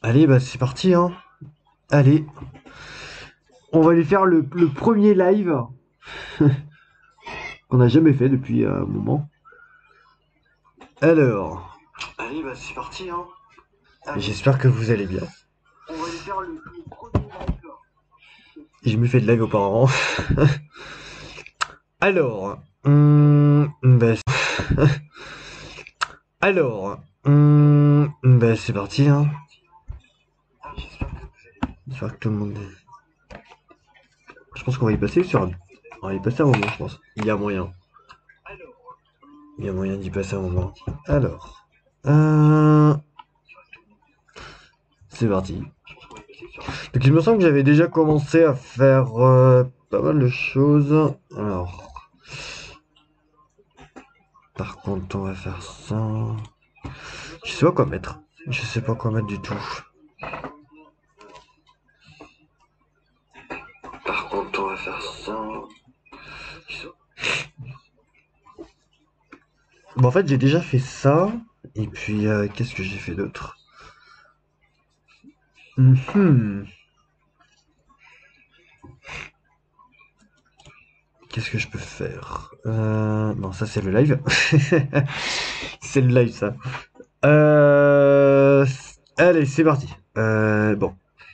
Allez, bah c'est parti, hein. Allez, on va lui faire le premier live qu'on n'a jamais fait depuis un moment. Alors, allez, bah c'est parti, hein. J'espère que vous allez bien. On va lui faire le premier live. J'ai jamais fait de live auparavant. Alors, bah, alors, bah c'est parti, hein. J'espère que tout le monde. Je pense qu'on va y passer sur un. On va y passer un moment, je pense. Il y a moyen. Il y a moyen d'y passer un moment. Alors, c'est parti. Donc il me semble que j'avais déjà commencé à faire pas mal de choses. Alors, par contre, on va faire ça. Je sais pas quoi mettre. Je sais pas quoi mettre du tout. Par contre, on va faire ça. Bon, en fait, j'ai déjà fait ça. Et puis, qu'est-ce que j'ai fait d'autre? Mhm. Qu'est-ce que je peux faire? Non, ça c'est le live. C'est le live, ça. Allez, c'est parti. Bon,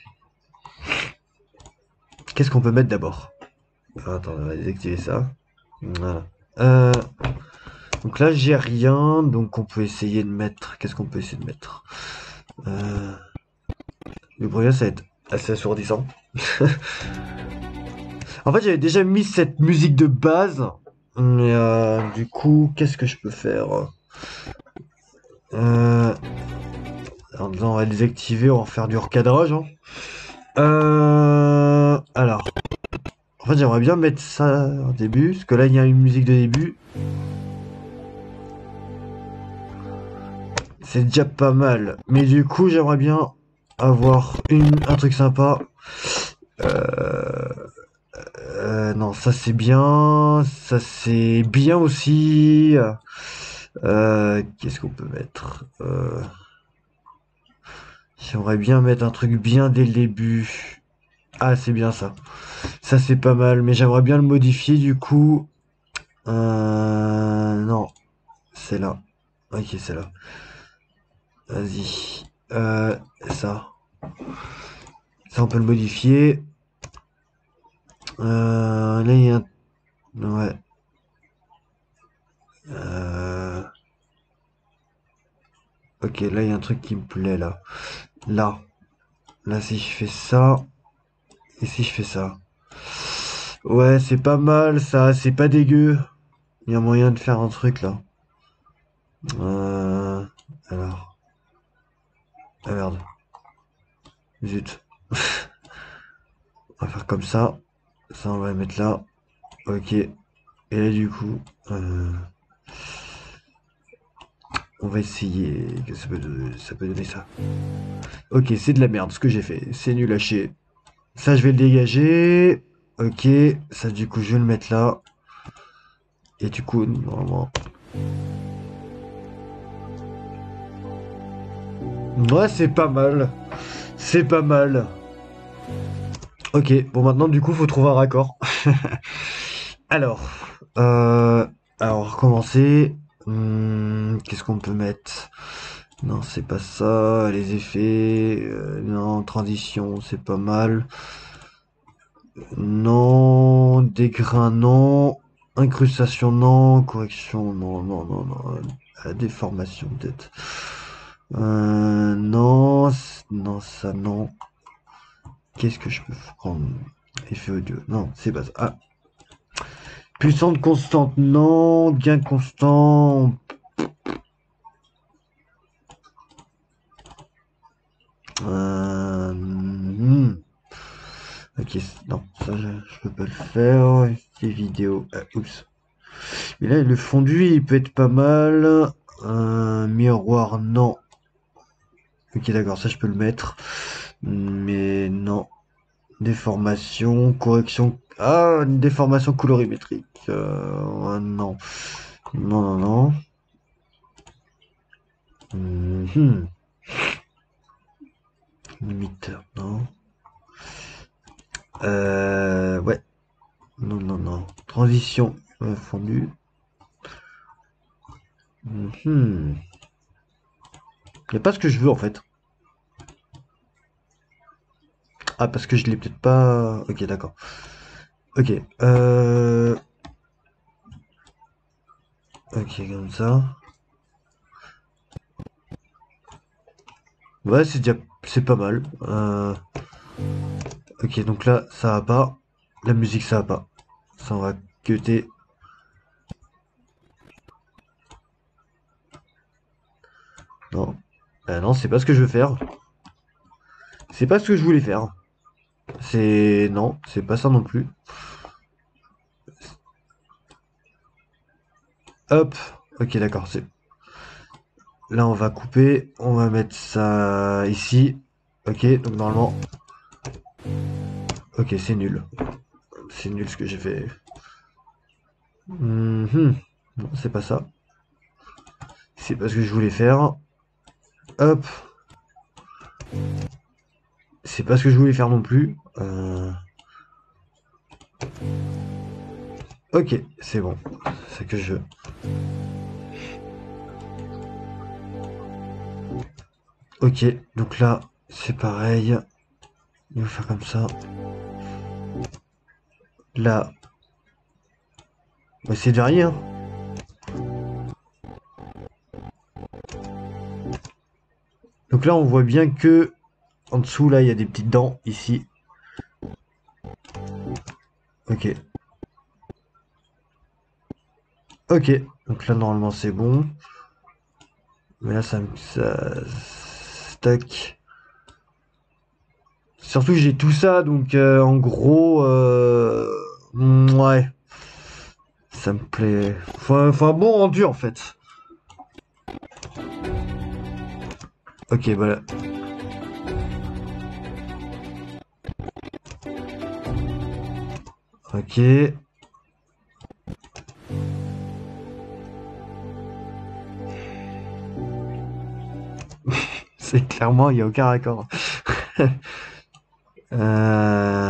qu'est-ce qu'on peut mettre d'abord? Attends, on va désactiver ça. Voilà. Euh, donc là, j'ai rien, donc on peut essayer de mettre. Qu'est-ce qu'on peut essayer de mettre? Euh, le bruit, ça va être assez assourdissant. En fait, j'avais déjà mis cette musique de base, mais du coup, qu'est-ce que je peux faire? euh, En disant, on va désactiver, on va faire du recadrage, hein. Alors, en fait, j'aimerais bien mettre ça au début, parce que là, il y a une musique de début. C'est déjà pas mal. Mais du coup, j'aimerais bien avoir un truc sympa. Euh, non, ça c'est bien. Ça c'est bien aussi. Qu'est-ce qu'on peut mettre? J'aimerais bien mettre un truc bien dès le début. Ah, c'est bien ça. Ça c'est pas mal, mais j'aimerais bien le modifier du coup. Non, c'est là. Ok, c'est là. Vas-y. Ça. Ça, on peut le modifier. Là, il y a un. Ouais. Euh, ok, là, il y a un truc qui me plaît, là. Là. Là, si je fais ça. Et si je fais ça. Ouais, c'est pas mal, ça. C'est pas dégueu. Il y a moyen de faire un truc, là. Euh, alors. Ah, merde. Zut. On va faire comme ça. Ça, on va le mettre là. Ok. Et là, du coup, on va essayer. Que ça peut donner ça. Ok, c'est de la merde ce que j'ai fait. C'est nul à chier. Ça, je vais le dégager. Ok. Ça, du coup, je vais le mettre là. Et du coup, normalement. Ouais, c'est pas mal. C'est pas mal. Ok. Bon, maintenant, du coup, faut trouver un raccord. Alors. Euh, alors, recommencer. Qu'est-ce qu'on peut mettre? Non, c'est pas ça. Les effets. Non, transition, c'est pas mal. Non. Dégrain, non. Incrustation, non. Correction, non, non, non, non. Déformation, peut-être. Non. Non, ça, non. Qu'est-ce que je peux prendre? Effet audio. Non, c'est pas ça. Ah. Puissante constante, non. Gain constant. Ok, non, ça je peux pas le faire. C'est vidéo. Oups. Mais là, le fondu, il peut être pas mal. Miroir, non. Ok, d'accord, ça je peux le mettre. Mais non. Déformation, correction. Ah, une déformation colorimétrique. Non. Non, non, non. Mhm. Limiteur, non. Ouais. Non, non, non. Transition fondue. Mhm. Y a pas ce que je veux en fait. Ah, parce que je l'ai peut-être pas. Ok, d'accord. Ok. Ok, comme ça. Ouais, c'est déjà. C'est pas mal. Ok, donc là, ça va pas. La musique, ça va pas. Ça, on va cuter. Non. Non, c'est pas ce que je veux faire. C'est pas ce que je voulais faire. C'est. Non, c'est pas ça non plus. Hop. Ok, d'accord. C'est. Là, on va couper. On va mettre ça ici. Ok, donc normalement. Ok, c'est nul. C'est nul ce que j'ai fait. Mhm. Non, c'est pas ça. C'est pas ce que je voulais faire. Hop. C'est pas ce que je voulais faire non plus. Ok, c'est bon. C'est que je. Ok, donc là, c'est pareil. Il va faire comme ça. Là, on va essayer de varier, hein. Donc là, on voit bien que en dessous, là, il y a des petites dents ici. Ok. Ok. Donc là, normalement, c'est bon. Mais là, ça stack. Surtout, que j'ai tout ça, donc en gros, ouais, ça me plaît. Enfin, bon rendu en fait. Ok, voilà. Ok. C'est clairement, il n'y a aucun raccord. Euh,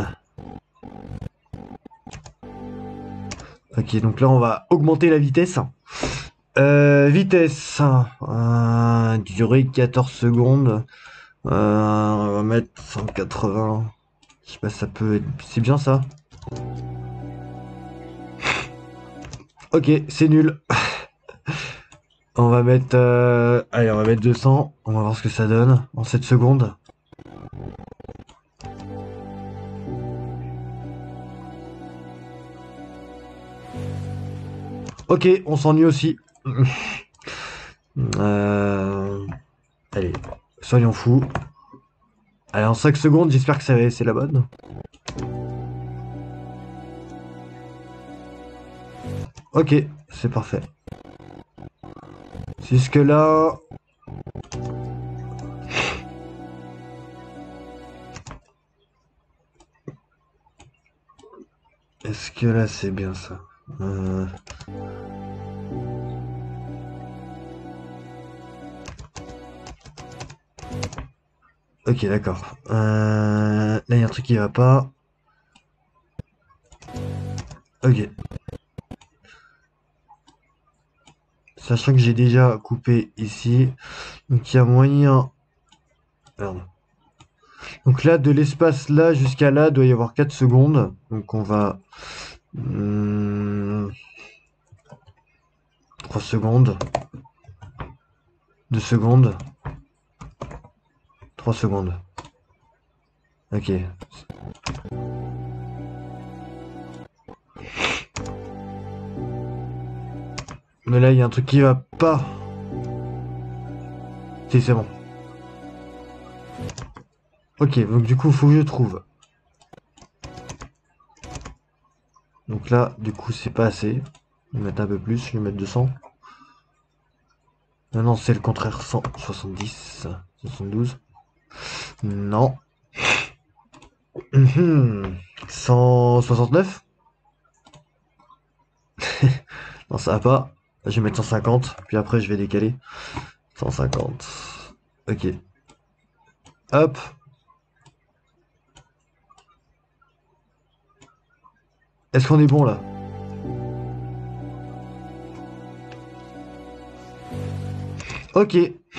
Ok, donc là, on va augmenter la vitesse. Vitesse. Durée 14 secondes. On va mettre 180. Je sais pas, ça peut être. C'est bien ça. Ok, c'est nul. On va mettre. Allez, on va mettre 200. On va voir ce que ça donne en 7 secondes. Ok, on s'ennuie aussi. Euh, Allez, soyons fous. Allez, en 5 secondes, j'espère que c'est la bonne. Ok, c'est parfait. Jusque-là. Est-ce que là, c'est bien ça? Euh, Ok, d'accord. Là, il y a un truc qui va pas. Ok. Sachant que j'ai déjà coupé ici. Donc, il y a moyen. Merde. Donc là, de l'espace là jusqu'à là, doit y avoir 4 secondes. Donc on va... 3 secondes. 2 secondes. 3 secondes. Ok. Mais là, il y a un truc qui va pas. Si, c'est bon. Ok, donc du coup, faut que je trouve. Donc là, du coup, c'est pas assez. Je vais mettre un peu plus, je vais mettre 200. Non, non, c'est le contraire. 170. 72. Non. 169. Non, ça va pas. Je vais mettre 150. Puis après, je vais décaler. 150. Ok. Hop. Est-ce qu'on est bon là? Ok.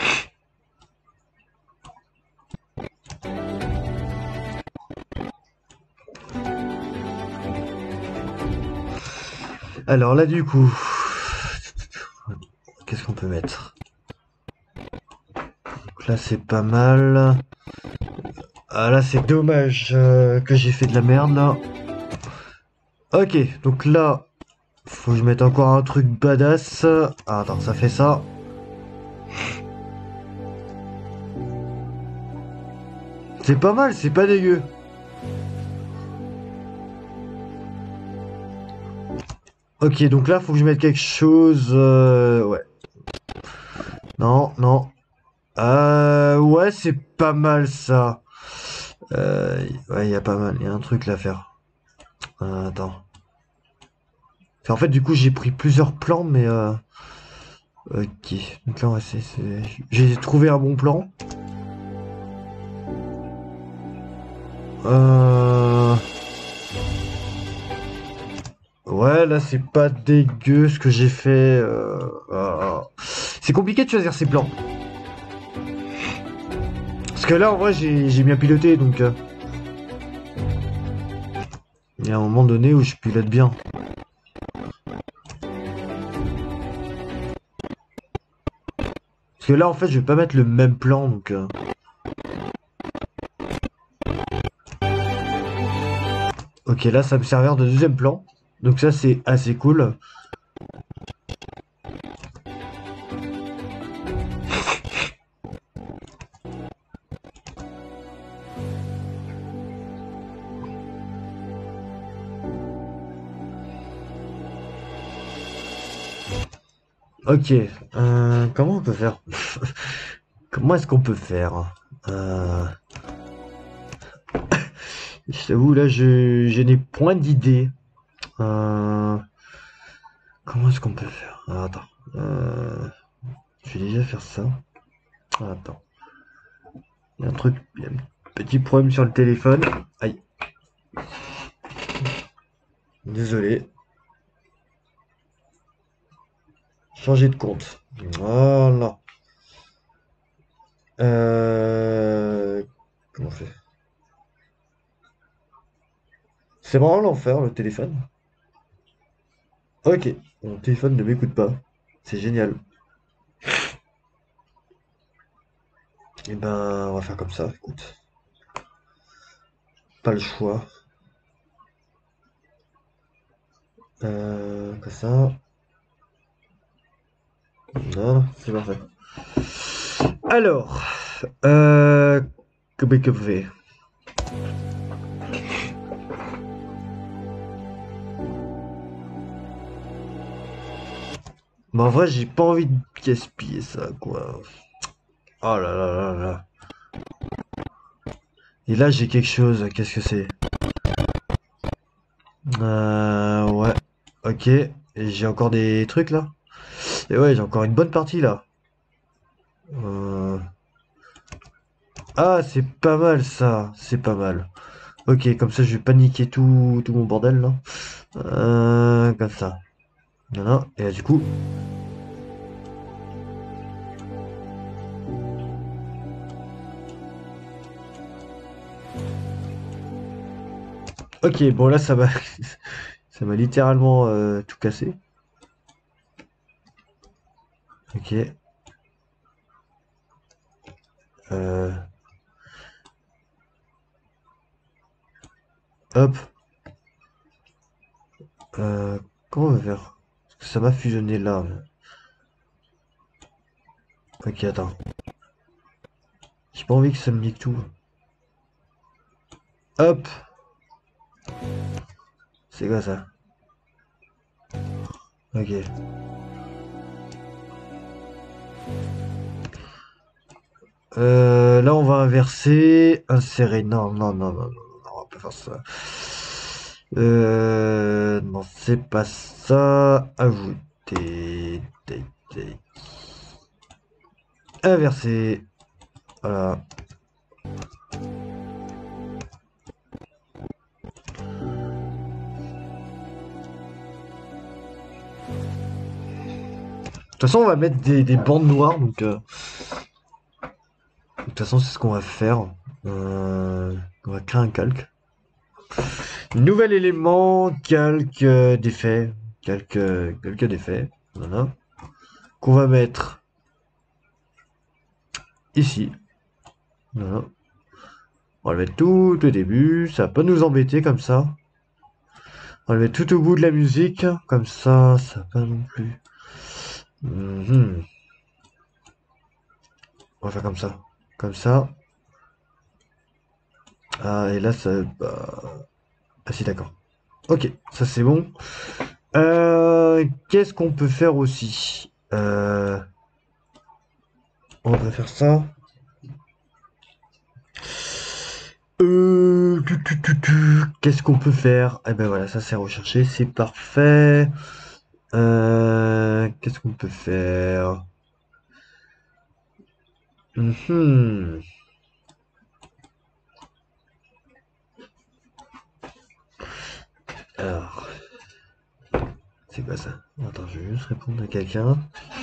Alors là du coup, qu'est-ce qu'on peut mettre? Donc là c'est pas mal. Ah là c'est dommage que j'ai fait de la merde là. Ok, donc là, faut que je mette encore un truc badass. Ah, attends, ça fait ça. C'est pas mal, c'est pas dégueu. Ok, donc là, faut que je mette quelque chose. Ouais. Non, non. Ouais, c'est pas mal ça. Ouais, il y a pas mal. Il y a un truc là à faire. Attends. En fait, du coup, j'ai pris plusieurs plans, mais ok. Donc là, j'ai trouvé un bon plan. Euh... Ouais, là, c'est pas dégueu ce que j'ai fait. C'est compliqué de choisir ses plans. Parce que là, en vrai, j'ai bien piloté, donc il y a un moment donné où je pilote bien. Parce que là, en fait, je vais pas mettre le même plan, donc... Ok, là, ça me servir de deuxième plan. Donc ça, c'est assez cool. Ok, comment on peut faire? Comment est-ce qu'on peut faire? euh... Je t'avoue, là, je n'ai point d'idée. Euh... Comment est-ce qu'on peut faire? Ah, attends. Je vais déjà faire ça. Ah, attends. Il y a un truc, il y a un petit problème sur le téléphone. Aïe, désolé. Changer de compte. Voilà. Comment on fait? C'est vraiment l'enfer, le téléphone. Ok, mon téléphone ne m'écoute pas. C'est génial. Et ben, on va faire comme ça, écoute. Pas le choix. Comme ça. Voilà, c'est parfait. Alors, que fait? Mais en vrai, j'ai pas envie de gaspiller ça, quoi. Oh là là là là. Et là, j'ai quelque chose. Qu'est-ce que c'est? Ouais. Ok. Et j'ai encore des trucs là. Et ouais, j'ai encore une bonne partie là. Euh... Ah, c'est pas mal ça. C'est pas mal. Ok, comme ça, je vais paniquer tout mon bordel là. Comme ça. Voilà. Et là, du coup. Ok, bon là, ça m'a, ça m'a littéralement tout cassé. Ok. Euh... Hop. Euh... Comment on va faire? Parce que ça va fusionner là. Ok, attends. J'ai pas envie que ça me nique tout. Hop. C'est quoi ça? Ok. Là, on va inverser. Insérer. Non, non, non, non, non, non, on va pas faire ça. Non, c'est pas ça. Ajouter. Tac, tac. Inverser. Voilà. toute façon, on va mettre des bandes noires, donc de toute façon, c'est ce qu'on va faire. On va créer un calque. Nouvel élément, calque d'effet. Calque d'effet. Voilà. Qu'on va mettre ici. Voilà. On va le mettre tout au début. Ça va pas nous embêter comme ça. On va le mettre tout au bout de la musique. Comme ça va pas non plus. Mhm. On va faire comme ça. Comme ça. Ah, et là, ça... Ah si, d'accord. Ok, ça c'est bon. Qu'est-ce qu'on peut faire aussi? On va faire ça. Qu'est-ce qu'on peut faire? Eh ben voilà, ça c'est recherché, c'est parfait. Qu'est-ce qu'on peut faire? Mhm. Alors, c'est quoi ça? Attends, je vais juste répondre à quelqu'un.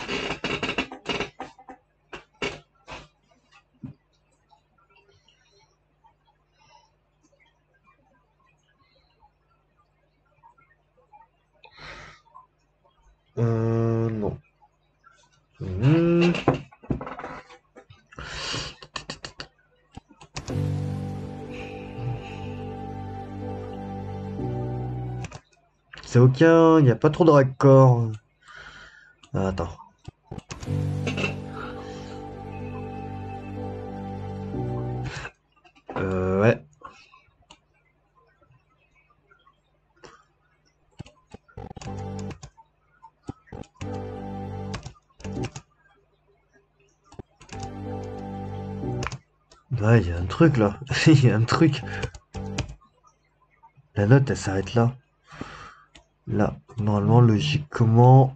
Non. Mhm. C'est aucun, il n'y a pas trop de raccords. Ah, attends. Ouais. Ouais, il y a un truc là. Il y a un truc. La note, elle s'arrête là. Là, normalement, logiquement.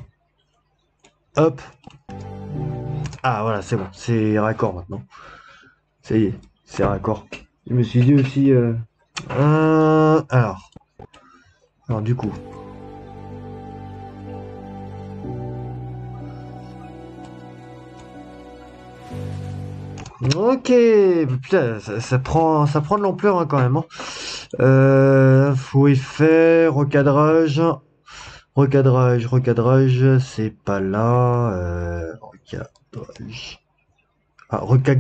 Hop. Ah, voilà, c'est bon. C'est raccord maintenant. Ça y est, c'est raccord. Je me suis dit aussi. Alors, du coup. Ok. Putain, ça prend de l'ampleur hein, quand même. Hein. Faux effet, recadrage. Recadrage, c'est pas là. Recadrage. Ah,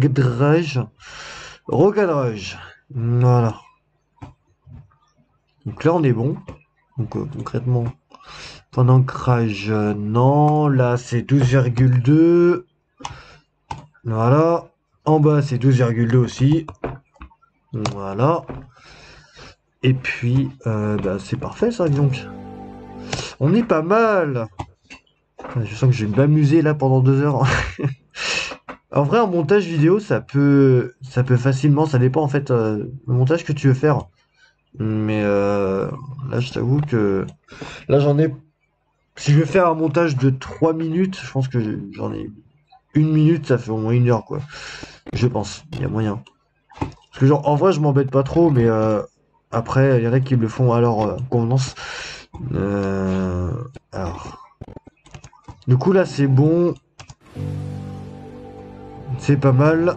recadrage. Voilà. Donc là, on est bon. Donc concrètement, point d'ancrage, non. Là, c'est 12,2. Voilà. En bas, c'est 12,2 aussi. Voilà. Et puis, bah, c'est parfait ça, donc. On est pas mal. Je sens que je vais m'amuser là pendant 2 heures. En vrai, un montage vidéo, ça peut facilement, ça dépend en fait le montage que tu veux faire. Mais là, je t'avoue que là, j'en ai. Si je veux faire un montage de 3 minutes, je pense que j'en ai 1 minute, ça fait au moins 1 heure, quoi. Je pense, il y a moyen. Parce que genre, en vrai, je m'embête pas trop, mais après, il y en a qui le font à leur convenance. Euh, alors, du coup, là, c'est bon, c'est pas mal,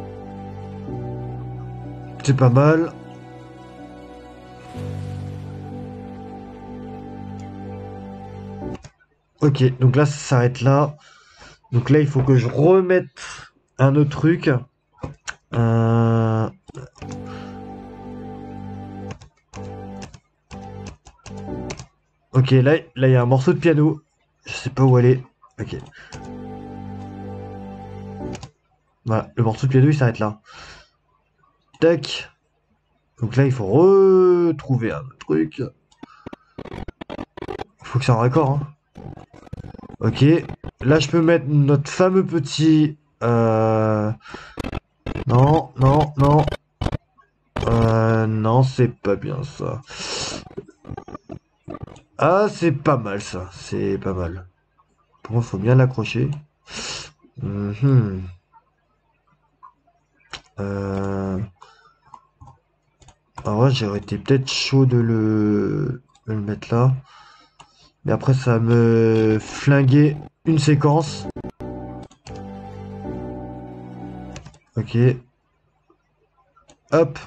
c'est pas mal. Ok, donc là, ça s'arrête là. Donc là, il faut que je remette un autre truc. Euh, Ok, là, il y a un morceau de piano. Je sais pas où aller. Ok. Voilà, le morceau de piano, il s'arrête là. Tac. Donc là, il faut retrouver un autre truc. Il faut que c'est en raccord, hein. Ok. Là, je peux mettre notre fameux petit... Non, non, non. Non, c'est pas bien ça. Ah, c'est pas mal ça. C'est pas mal. Pour moi, faut bien l'accrocher. Mhm. Euh... En vrai, j'aurais été peut-être chaud de le mettre là. Mais après, ça va me flinguer une séquence. Ok. Hop.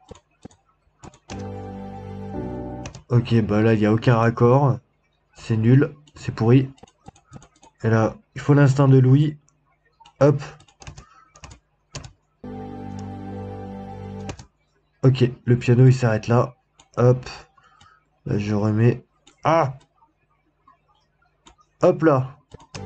Ok, bah là, il n'y a aucun raccord. C'est nul. C'est pourri. Et là, il faut l'instinct de Louis. Hop. Ok, le piano, il s'arrête là. Hop. Là, je remets. Ah! Hop là.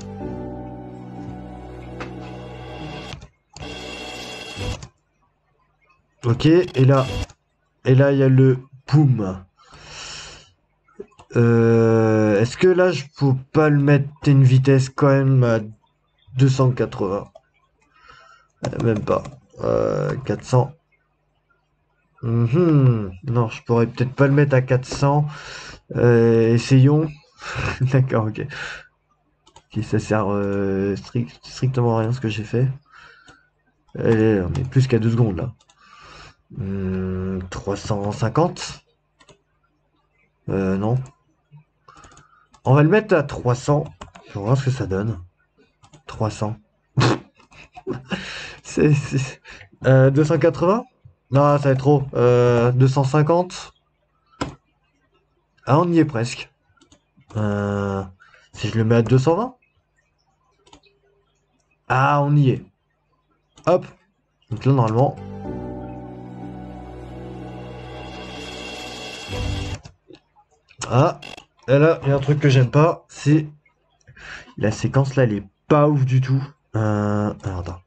Ok, et là, il y a le boum. Est-ce que là, je peux pas le mettre à une vitesse quand même à 280? Même pas. 400. Non, je pourrais peut-être pas le mettre à 400. Essayons. D'accord, ok. Ok, ça sert strictement à rien ce que j'ai fait. Allez, on est plus qu'à 2 secondes là. 350. Non. On va le mettre à 300. On va voir ce que ça donne. 300. C'est 280? Non, ça va être trop. 250. Ah, on y est presque. Euh, Si je le mets à 220? Ah, on y est. Hop. Donc là, normalement. Ah. Et là, il y a un truc que j'aime pas. C'est la séquence là, elle est pas ouf du tout. Alors, attends.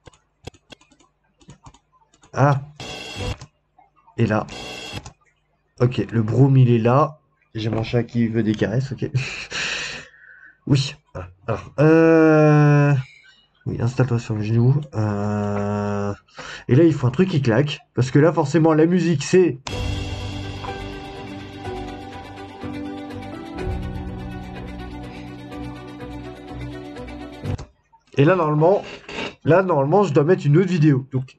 Ah. Et là. Ok, le broom il est là. J'ai mon chat qui veut des caresses, ok. Oui. Alors, oui, installe-toi sur le genou. Et là, il faut un truc qui claque. Parce que là, forcément, la musique, c'est... Et là, normalement, je dois mettre une autre vidéo. Donc,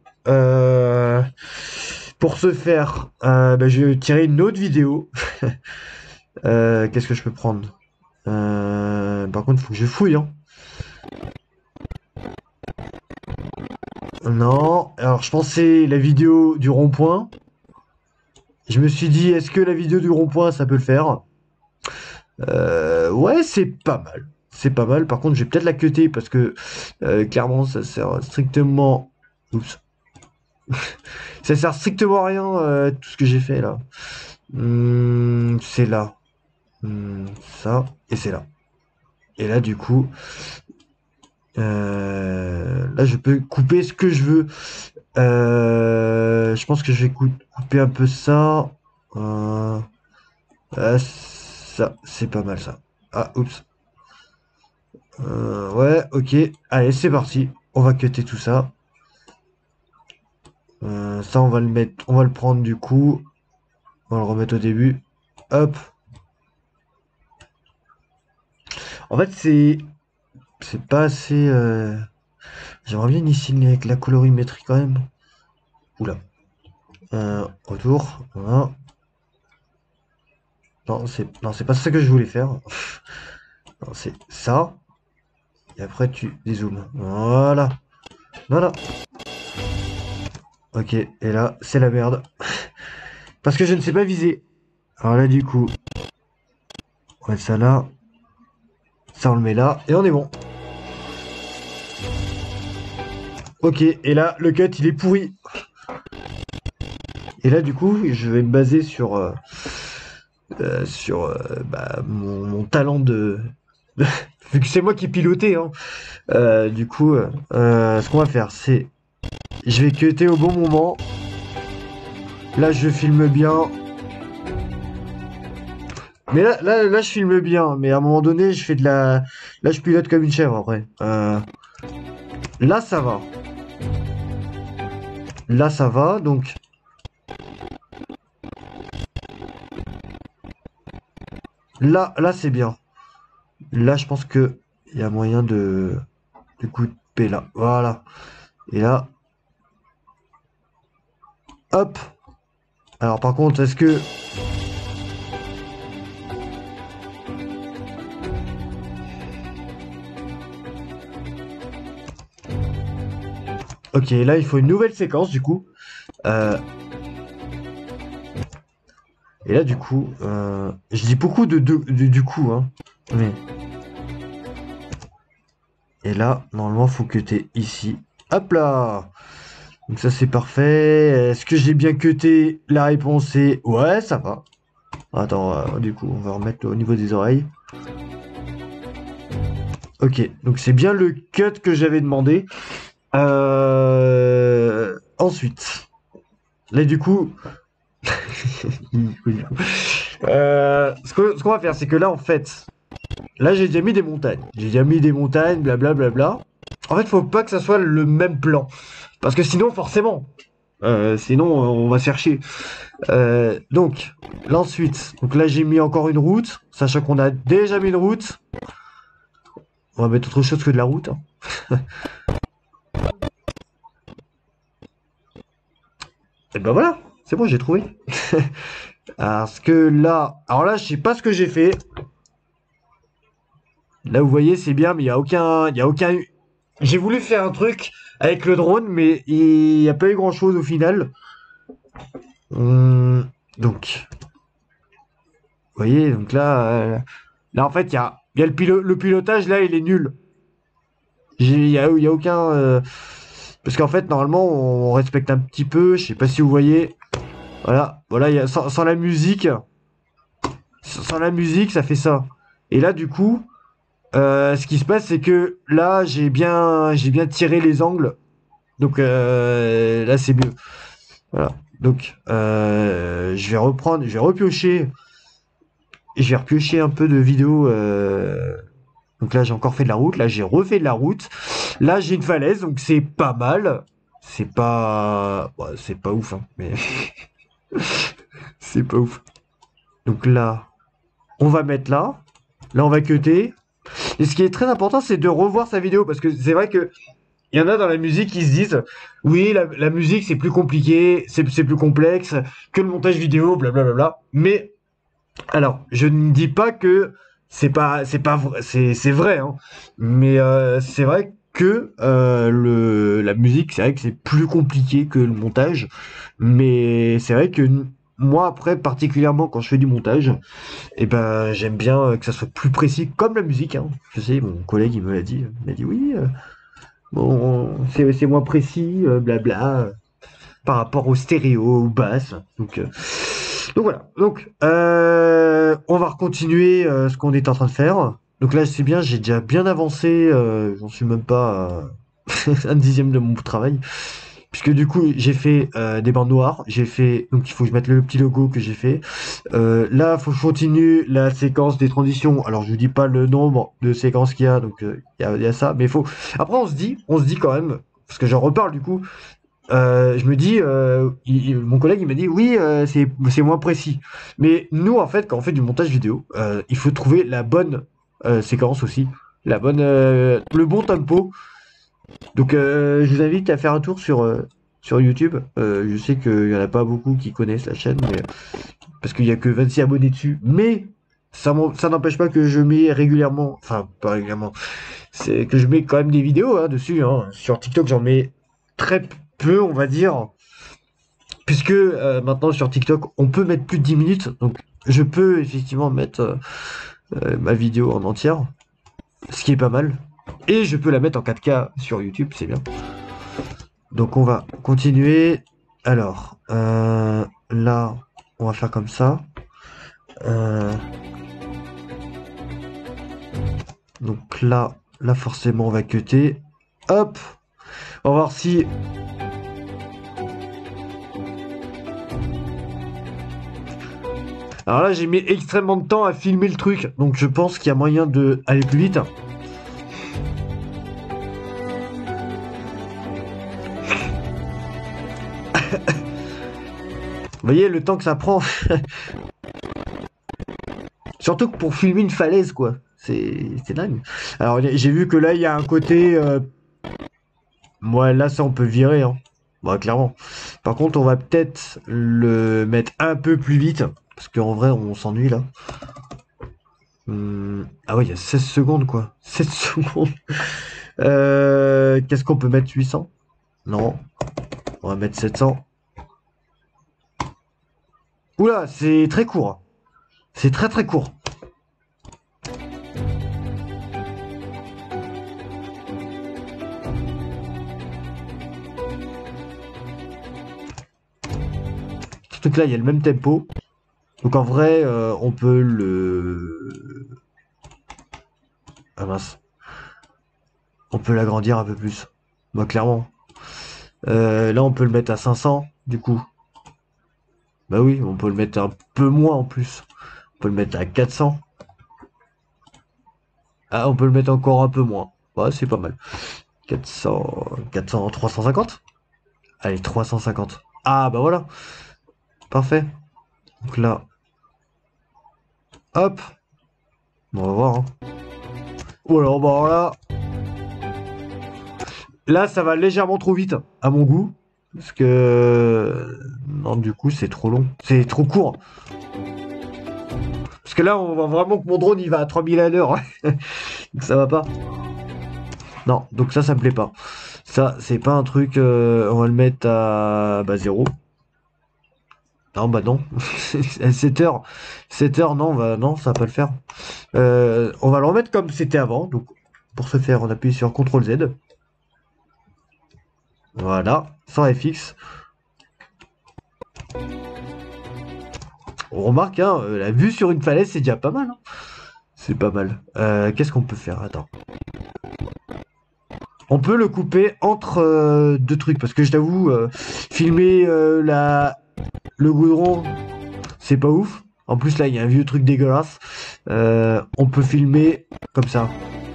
pour ce faire, bah, je vais tirer une autre vidéo. Qu'est-ce que je peux prendre? Par contre, il faut que je fouille, hein. Non. Alors, je pensais la vidéo du rond-point. Je me suis dit, est-ce que la vidéo du rond-point, ça peut le faire? Ouais, c'est pas mal. C'est pas mal. Par contre, je vais peut-être la cutter parce que clairement, ça sert strictement. Oups. Ça sert strictement à rien tout ce que j'ai fait là. C'est là. Ça et c'est là. Et là, du coup, là, je peux couper ce que je veux. Je pense que je vais couper un peu ça. Ça, c'est pas mal ça. Ah, oups. Ouais, ok. Allez, c'est parti. On va cutter tout ça. Ça, on va le mettre, on va le prendre du coup. On va le remettre au début. Hop. En fait, c'est pas assez. J'aimerais bien ici avec la colorimétrie quand même. Oula. Retour. Voilà. Non, c'est pas ça que je voulais faire. Non, c'est ça. Et après, tu dézoomes. Voilà. Voilà. Ok. Et là, c'est la merde. Parce que je ne sais pas viser. Alors là, du coup, on va mettre ça là. Ça, on le met là. Et on est bon. Ok. Et là, le cut, il est pourri. Et là, du coup, je vais me baser sur bah, mon talent de- Vu que c'est moi qui ai piloté, hein. Du coup, ce qu'on va faire, c'est... Je vais cutter au bon moment. Là, je filme bien. Mais là, je filme bien. Mais à un moment donné, je fais de la... Là, je pilote comme une chèvre, après. Là, ça va. Là, ça va, donc... Là, c'est bien. Là, je pense que il y a moyen de couper là. Voilà. Et là, hop. Alors, par contre, est-ce que... Ok, là il faut une nouvelle séquence du coup. Euh, et là du coup, je dis beaucoup du coup, hein. Mais... Et là, normalement, faut que t'es ici. Hop là! Donc ça c'est parfait. Est-ce que j'ai bien cuté? La réponse est ouais, ça va. Attends, du coup, on va remettre au niveau des oreilles. Ok, donc c'est bien le cut que j'avais demandé. Ensuite, là du coup, ce qu'on va faire, c'est que là en fait, là j'ai déjà mis des montagnes. J'ai déjà mis des montagnes, blablabla. Bla, bla, bla. En fait, faut pas que ça soit le même plan. Parce que sinon, forcément, sinon on va se faire chier. Donc, là ensuite, donc là j'ai mis encore une route, sachant qu'on a déjà mis une route. On va mettre autre chose que de la route, hein. Et ben voilà, c'est bon, j'ai trouvé. Parce que là, alors là, je sais pas ce que j'ai fait. Là, vous voyez, c'est bien, mais il y a aucun. J'ai voulu faire un truc avec le drone, mais il n'y a pas eu grand chose au final. Donc, vous voyez, donc là en fait, il y a le pilotage là, il est nul. Il y a aucun. Parce qu'en fait, normalement, on respecte un petit peu. Je sais pas si vous voyez. Voilà, sans la musique, sans la musique, ça fait ça. Et là, du coup, ce qui se passe, c'est que là, j'ai bien tiré les angles. Donc là, c'est mieux. Voilà. Donc, je vais repiocher, et je vais repiocher un peu de vidéos. Donc là, j'ai encore fait de la route. Là, j'ai refait de la route. Là, j'ai une falaise, donc c'est pas mal. C'est pas ouf, hein, mais c'est pas ouf. Donc là, on va mettre là. Là, on va cutter. Et ce qui est très important, c'est de revoir sa vidéo parce que c'est vrai que il y en a dans la musique qui se disent oui, la musique c'est plus compliqué, c'est plus complexe que le montage vidéo, blablabla. Mais alors, je ne dis pas que c'est pas vrai, c'est vrai, hein. Mais c'est vrai que la musique, c'est vrai que c'est plus compliqué que le montage. Mais c'est vrai que moi après, particulièrement quand je fais du montage, et ben j'aime bien que ça soit plus précis, comme la musique, hein. Je sais, mon collègue il me l'a dit, il m'a dit oui. Bon, c'est moins précis, blabla, par rapport au stéréo, aux basses. Donc voilà. Donc, on va continuer ce qu'on est en train de faire. Donc là, c'est bien, j'ai déjà bien avancé. J'en suis même pas à un dixième de mon travail. Puisque du coup, j'ai fait des bandes noires. J'ai fait, donc il faut que je mette le petit logo que j'ai fait. Là, il faut que je continue la séquence des transitions. Alors, je vous dis pas le nombre de séquences qu'il y a, donc il y a ça. Mais il faut. Après, on se dit quand même, parce que j'en reparle du coup. Je me dis, mon collègue il m'a dit oui, c'est moins précis. Mais nous en fait, quand on fait du montage vidéo, il faut trouver la bonne séquence aussi, le bon tempo. Donc je vous invite à faire un tour sur YouTube. Je sais qu'il y en a pas beaucoup qui connaissent la chaîne, mais parce qu'il y a que 26 abonnés dessus. Mais ça n'empêche pas que je mets régulièrement, enfin pas régulièrement, c'est que je mets quand même des vidéos hein, dessus. Hein. Sur TikTok, j'en mets très peu, on va dire. Puisque maintenant sur TikTok, on peut mettre plus de 10 minutes. Donc je peux effectivement mettre ma vidéo en entière, ce qui est pas mal. Et je peux la mettre en 4K sur YouTube, c'est bien. Donc on va continuer. Alors, là, on va faire comme ça. Donc là forcément on va cutter. Hop, on va voir si... Alors là j'ai mis extrêmement de temps à filmer le truc, donc je pense qu'il y a moyen de aller plus vite. Vous voyez le temps que ça prend. Surtout que pour filmer une falaise, quoi. C'est dingue. Alors, j'ai vu que là, il y a un côté... Moi, là, ça, on peut virer, hein. Bah, clairement. Par contre, on va peut-être le mettre un peu plus vite. Parce qu'en vrai, on s'ennuie, là. Ah ouais, il y a 16 secondes, quoi. 16 secondes. Qu'est-ce qu'on peut mettre 800 Non. On va mettre 700. Oula, c'est très court. C'est très très court. Ce truc là, il y a le même tempo. Donc en vrai, on peut le... Ah mince. On peut l'agrandir un peu plus. Bah clairement. Là, on peut le mettre à 500, du coup. Bah oui, on peut le mettre un peu moins en plus. On peut le mettre à 400. Ah, on peut le mettre encore un peu moins. Ouais, c'est pas mal. 400, 350. Allez, 350. Ah, bah voilà. Parfait. Donc là, hop. Bon, on va voir. Hein. Ou alors, bah là. Là, ça va légèrement trop vite, à mon goût. Parce que... Non, du coup, c'est trop long. C'est trop court. Parce que là, on voit vraiment que mon drone, il va à 3000 à l'heure. Donc ça va pas. Non, donc ça me plaît pas. Ça, c'est pas un truc... on va le mettre à... Bah, 0. Non, bah non. 7 heures. 7 heures, non, non, ça va pas le faire. On va le remettre comme c'était avant. Donc, pour ce faire, on appuie sur CTRL Z. Voilà, sans FX. On remarque, hein, la vue sur une falaise, c'est déjà pas mal. Hein. C'est pas mal. Qu'est-ce qu'on peut faire? Attends. On peut le couper entre deux trucs. Parce que je t'avoue, filmer le goudron, c'est pas ouf. En plus, là, il y a un vieux truc dégueulasse. On peut filmer comme ça.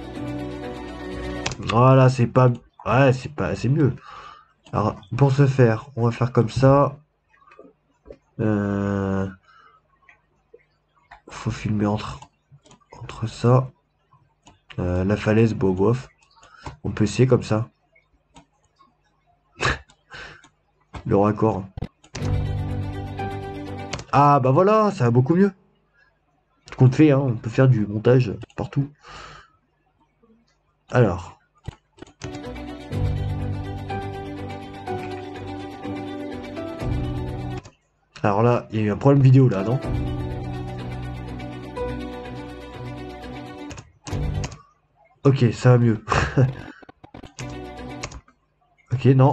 Voilà, c'est pas... Ouais, c'est pas... C'est mieux. Alors, pour ce faire, on va faire comme ça. Faut filmer entre ça. La falaise, bof. On peut essayer comme ça. Le raccord. Ah bah voilà, ça va beaucoup mieux. Ce qu'on fait, hein, on peut faire du montage partout. Alors. Alors là, il y a eu un problème vidéo là, non? Ok, ça va mieux. Ok, non.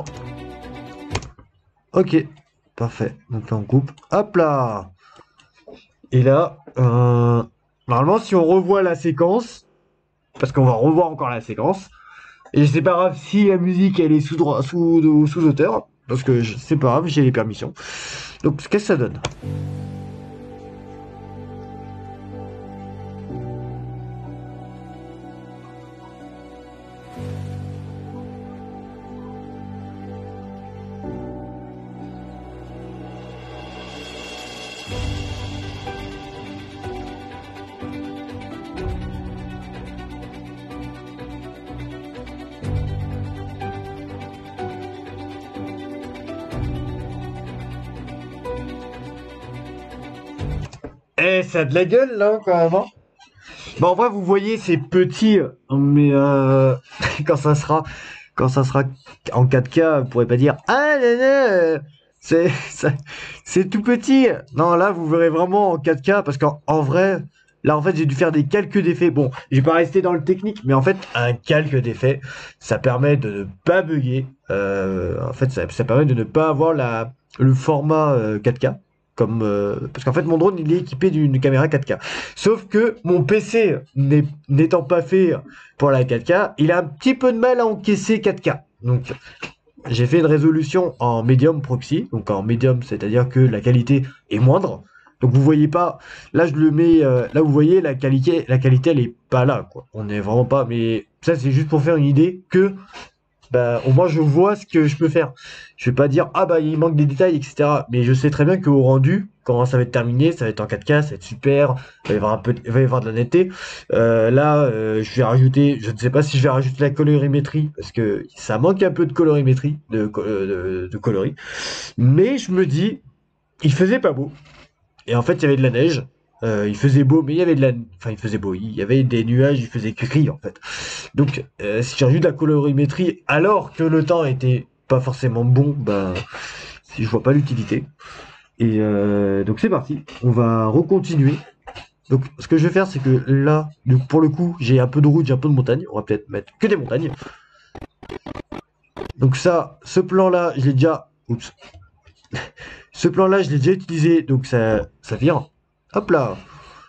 Ok, parfait. Donc là, on coupe. Hop là! Et là, normalement, si on revoit la séquence, parce qu'on va revoir encore la séquence, et c'est pas grave si la musique elle est sous auteur, parce que c'est pas grave, j'ai les permissions. Donc, qu'est-ce que ça donne? Eh, ça a de la gueule là, quand même. Hein. Bon, en vrai, vous voyez, c'est petit, mais quand ça sera, quand ça sera en 4K, vous pourrez pas dire ah là là, c'est tout petit. Non, là, vous verrez vraiment en 4K parce qu'en vrai, là, en fait, j'ai dû faire des calques d'effets. Bon, j'ai pas resté dans le technique, mais en fait, un calque d'effets, ça permet de ne pas bugger. En fait, ça permet de ne pas avoir le format 4K. Comme, parce qu'en fait, mon drone, il est équipé d'une caméra 4K. Sauf que mon PC n'étant pas fait pour la 4K, il a un petit peu de mal à encaisser 4K. Donc, j'ai fait une résolution en medium proxy. Donc, en medium, c'est-à-dire que la qualité est moindre. Donc, vous voyez pas. Là, je le mets. Là, vous voyez, la qualité, elle est pas là, quoi. On est vraiment pas. Mais ça, c'est juste pour faire une idée que bah, au moins je vois ce que je peux faire. Je vais pas dire ah bah il manque des détails, etc. Mais je sais très bien qu'au rendu, quand ça va être terminé, ça va être en 4K, ça va être super, il va y avoir il va y avoir de la netteté. Là, je vais rajouter, je ne sais pas si je vais rajouter la colorimétrie, parce que ça manque un peu de colorimétrie, de coloris. Mais je me dis, il faisait pas beau. Et en fait, il y avait de la neige. Il faisait beau, mais il y avait enfin, il faisait beau. Il y avait des nuages, il faisait gris en fait. Donc, si j'ai rajoute de la colorimétrie alors que le temps était pas forcément bon, bah, si je vois pas l'utilité. Et donc c'est parti, on va recontinuer. Donc ce que je vais faire, c'est que là, donc, pour le coup, j'ai un peu de route, j'ai un peu de montagne. On va peut-être mettre que des montagnes. Donc ça, ce plan-là, je l'ai déjà... Oups. Ce plan-là, je l'ai déjà utilisé, donc ça vire. Hop là.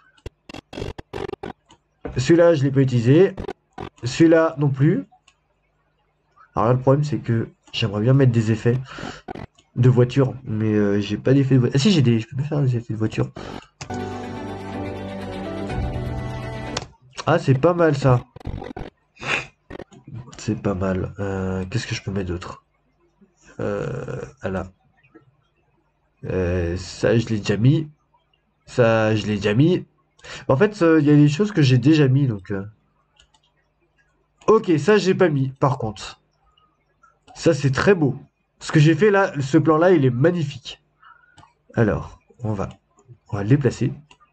Celui-là, je l'ai pas utilisé. Celui-là non plus. Alors là, le problème, c'est que j'aimerais bien mettre des effets de voiture, mais j'ai pas d'effet de voiture. Ah si, je peux faire des effets de voiture. Ah, c'est pas mal ça. C'est pas mal. Qu'est-ce que je peux mettre d'autre? Ah là. Ça, je l'ai déjà mis. Ça, je l'ai déjà mis. En fait, il y a des choses que j'ai déjà mis, donc... Ok, ça, j'ai pas mis, par contre. Ça, c'est très beau. Ce que j'ai fait là, ce plan-là, il est magnifique. Alors, on va le déplacer.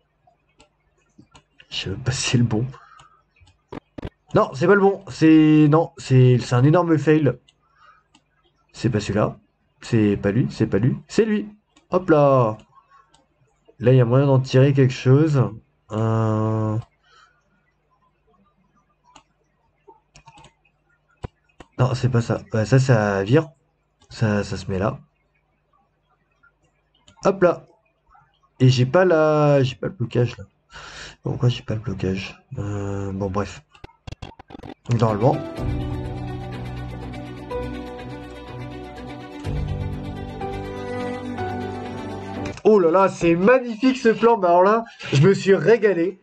Je sais même pas si c'est le bon. Non, c'est pas le bon. Non, c'est un énorme fail. C'est pas celui-là. C'est pas lui, c'est pas lui. C'est lui. Hop là. Là, il y a moyen d'en tirer quelque chose. Euh, Non, c'est pas ça. Ouais, ça vire. Ça se met là. Hop là. Et j'ai pas le blocage là. Pourquoi j'ai pas le blocage? Bon, bref. Donc, normalement. Oh là là, c'est magnifique ce plan. Bah alors là, je me suis régalé.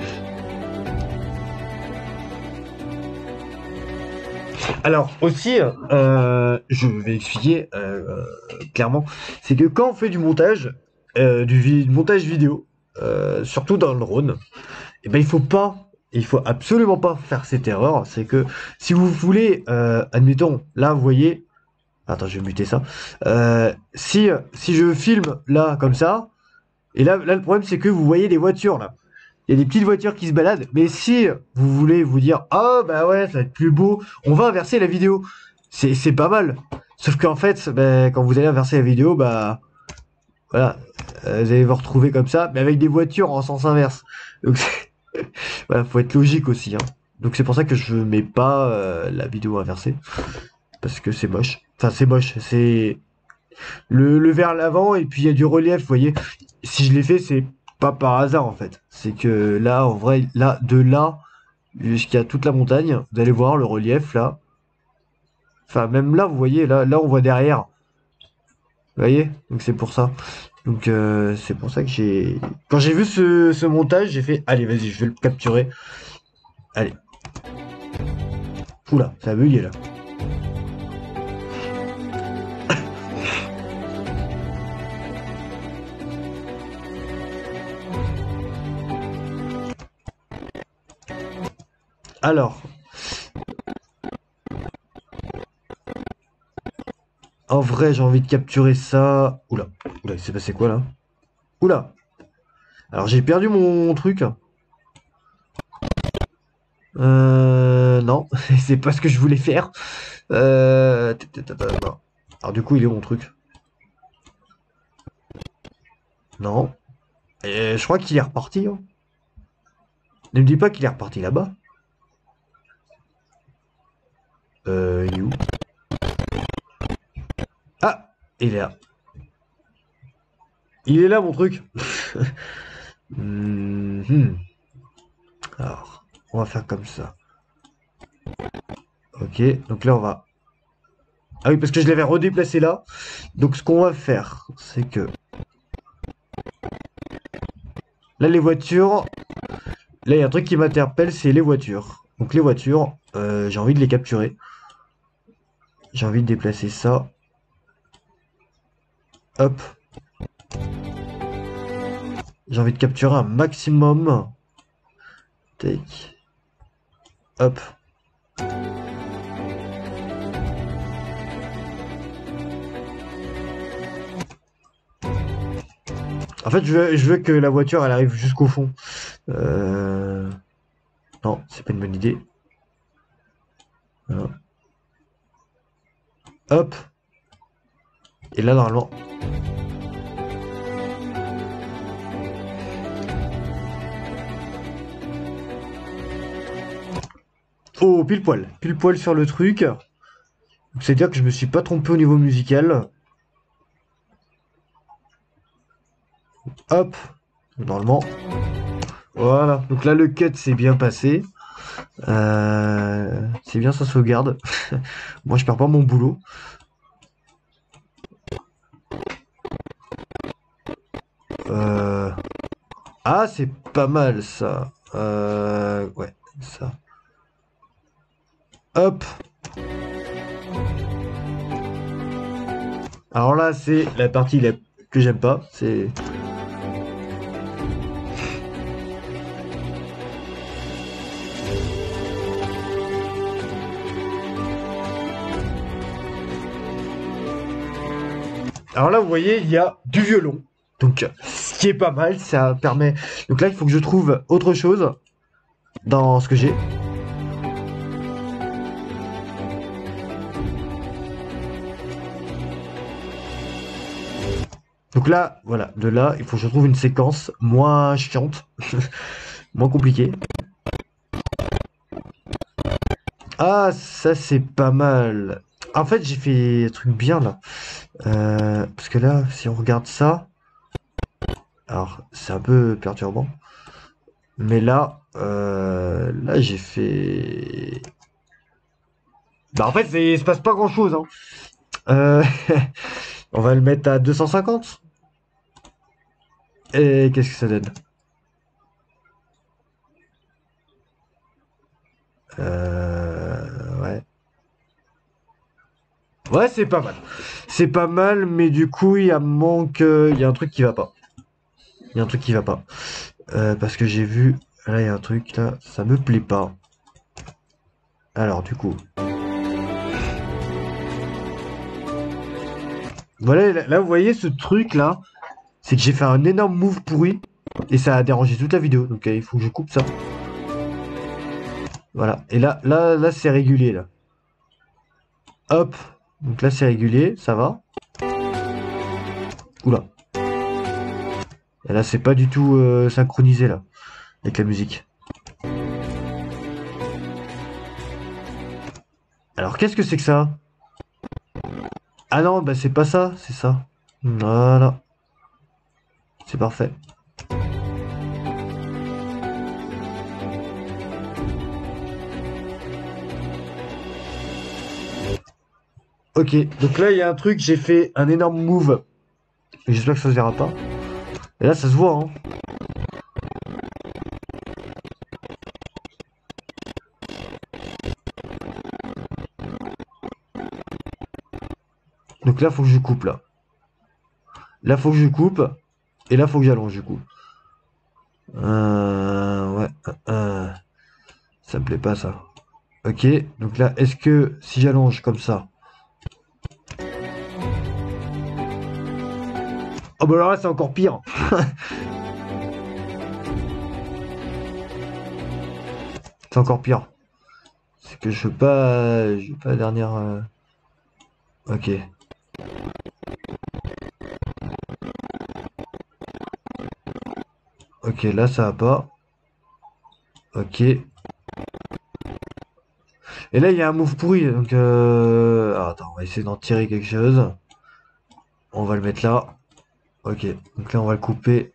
Alors aussi, je vais expliquer clairement, c'est que quand on fait du montage, montage vidéo, surtout dans le drone, et ben il faut absolument pas faire cette erreur. C'est que si vous voulez, admettons, là vous voyez, attends, je vais muter ça. Si je filme là comme ça, et là le problème c'est que vous voyez des voitures là. Il y a des petites voitures qui se baladent. Mais si vous voulez vous dire, ah bah ouais, ça va être plus beau, on va inverser la vidéo. C'est pas mal. Sauf qu'en fait, bah, quand vous allez inverser la vidéo, bah voilà, vous allez vous retrouver comme ça, mais avec des voitures en sens inverse. Donc voilà, faut être logique aussi. Hein. Donc c'est pour ça que je mets pas la vidéo inversée. Parce que c'est moche. Enfin c'est moche. C'est le vers l'avant et puis il y a du relief, vous voyez. Si je l'ai fait, c'est pas par hasard en fait. C'est que là, en vrai, là, de là jusqu'à toute la montagne, vous allez voir le relief là. Enfin, même là, vous voyez, là, on voit derrière. Vous voyez? Donc c'est pour ça. Donc c'est pour ça que quand j'ai vu ce montage, j'ai fait, allez, vas-y, je vais le capturer. Allez. Oula, ça a bugué là. Alors, en vrai, j'ai envie de capturer ça. Oula, oula, il s'est passé quoi là? Oula. Alors j'ai perdu mon truc. Non, c'est pas ce que je voulais faire. Non. Alors du coup, il est où mon truc? Non. Je crois qu'il est reparti. Hein. Ne me dis pas qu'il est reparti là-bas. Il est où? Ah, il est là. Il est là, mon truc. Mhm. Alors, on va faire comme ça. Ok, donc là, on va... Ah oui, parce que je l'avais redéplacé là. Donc, ce qu'on va faire, c'est que... Là, les voitures... Là, il y a un truc qui m'interpelle, c'est les voitures. Donc, les voitures, j'ai envie de les capturer. J'ai envie de déplacer ça. Hop. J'ai envie de capturer un maximum. Take. Hop. En fait, je veux que la voiture, elle arrive jusqu'au fond. Euh... Non, c'est pas une bonne idée. Voilà. Hop. Et là, normalement... Oh, pile poil sur le truc. C'est-à-dire que je me suis pas trompé au niveau musical. Hop, normalement. Voilà, donc là le cut s'est bien passé. C'est bien, ça sauvegarde. Moi je perds pas mon boulot. Euh... Ah, c'est pas mal ça. Ouais, ça. Hop. Alors là, c'est la partie que j'aime pas. C'est... Alors là, vous voyez, il y a du violon. Donc, ce qui est pas mal, ça permet... Donc là, il faut que je trouve autre chose dans ce que j'ai. Donc là, voilà, de là, il faut que je trouve une séquence moins chiante, moins compliquée. Ah, ça c'est pas mal. En fait, j'ai fait un truc bien là. Parce que là, si on regarde ça, alors c'est un peu perturbant. Mais là, là j'ai fait... Bah en fait, il se passe pas grand-chose. Hein. Euh, on va le mettre à 250. Et qu'est-ce que ça donne? Ouais. Ouais, c'est pas mal. C'est pas mal, mais du coup, il y a manque, il y a un truc qui va pas. Il y a un truc qui va pas. Parce que j'ai vu, là, il y a un truc, là, ça me plaît pas. Alors, du coup. Voilà, là, vous voyez ce truc, là, c'est que j'ai fait un énorme move pourri, et ça a dérangé toute la vidéo. Donc, il faut que je coupe ça. Voilà. Et là, c'est régulier, là. Hop. Donc là, c'est régulier, ça va. Oula. Et là, c'est pas du tout synchronisé, là, avec la musique. Alors, qu'est-ce que c'est que ça? Ah non, bah c'est pas ça, c'est ça. Voilà. C'est parfait. Ok, donc là, il y a un truc, j'ai fait un énorme move. J'espère que ça se verra pas. Et là, ça se voit, hein. Donc là, faut que je coupe, là. Là, faut que je coupe. Et là, faut que j'allonge, du coup. Ouais. Ça me plaît pas, ça. Ok, donc là, est-ce que si j'allonge comme ça... Oh bah alors là, c'est encore pire. C'est encore pire. C'est que je veux pas... Je veux pas la dernière... Ok. Ok, là, ça va pas. Ok. Et là, il y a un move pourri. Donc, alors, attends, on va essayer d'en tirer quelque chose. On va le mettre là. Ok. Donc là, on va le couper.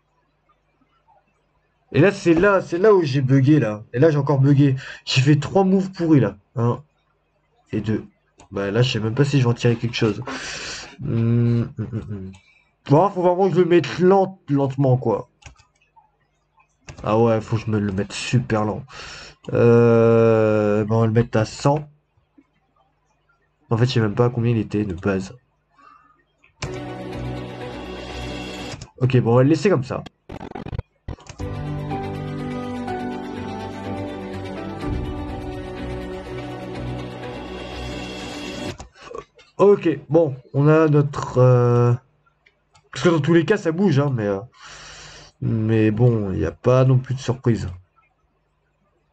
Et c'est là où j'ai bugué, là. Et là, j'ai encore bugué. J'ai fait 3 moves pourris, là. Un et deux. Bah, là, je sais même pas si je vais en tirer quelque chose. Bon, faut vraiment que je le mette lentement, quoi. Ah ouais, faut que je me le mette super lent. Bah, on va le mettre à 100. En fait, je sais même pas combien il était de base. Ok, bon, on va le laisser comme ça. Ok, bon, on a notre... Parce que dans tous les cas, ça bouge, hein, mais bon, il n'y a pas non plus de surprise.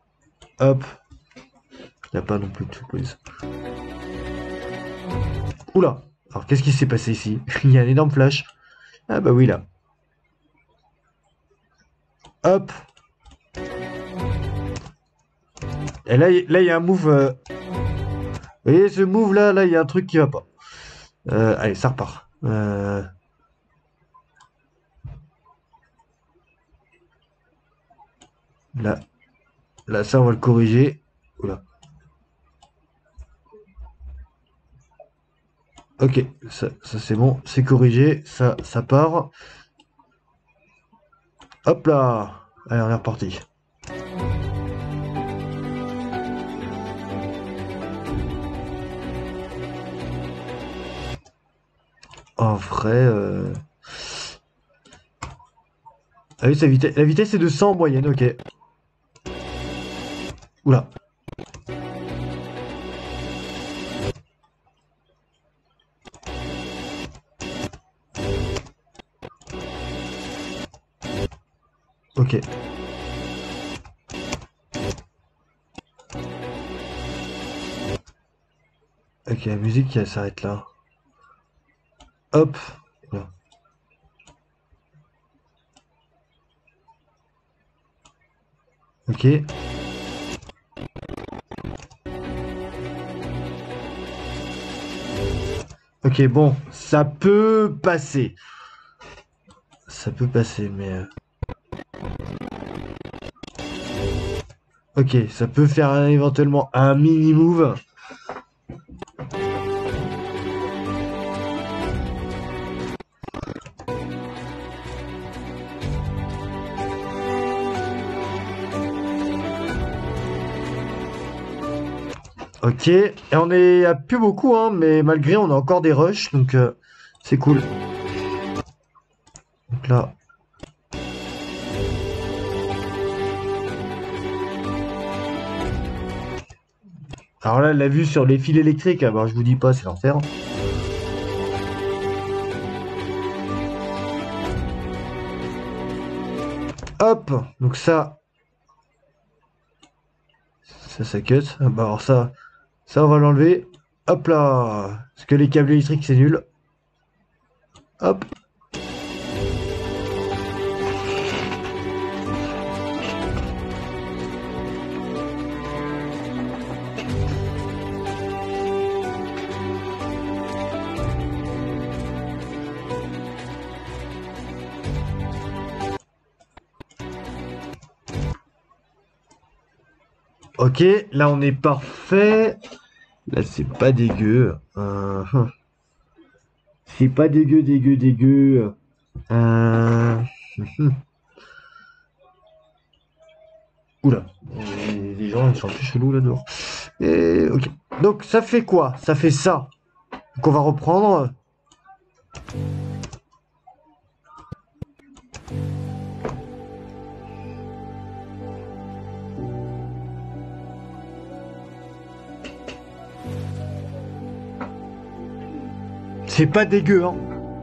Hop, il n'y a pas non plus de surprise. Oula. Alors, qu'est-ce qui s'est passé ici? Il y a un énorme flash. Ah bah oui, là. Hop. Et là, il y a un move. Vous voyez ce move là, il y a un truc qui va pas. Allez, ça repart. Là, là, ça, on va le corriger. Oula. Ok, ça c'est bon, c'est corrigé, ça part. Hop là. Allez, on est reparti. En vrai, ah oui, la vitesse est de 100 en moyenne, ok. Oula. Ok. Ok, la musique elle s'arrête là. Hop. Voilà. Ok. Ok, bon, ça peut passer. Ça peut passer, mais... Ok, ça peut faire éventuellement un mini-move. Ok, et on est à plus beaucoup, hein, mais malgré, on a encore des rushs, donc c'est cool. Donc là... Alors là, la vue sur les fils électriques, bah, je vous dis pas, c'est l'enfer. Hop, donc ça cut. Ah bah alors ça on va l'enlever. Hop là, parce que les câbles électriques c'est nul. Hop. Ok, là on est parfait. Là c'est pas dégueu. C'est pas dégueu. Euh... Oula, les gens ils sont un peu chelous là dehors. Et ok. Donc ça fait quoi? Ça fait ça. Donc on va reprendre. C'est pas dégueu, hein.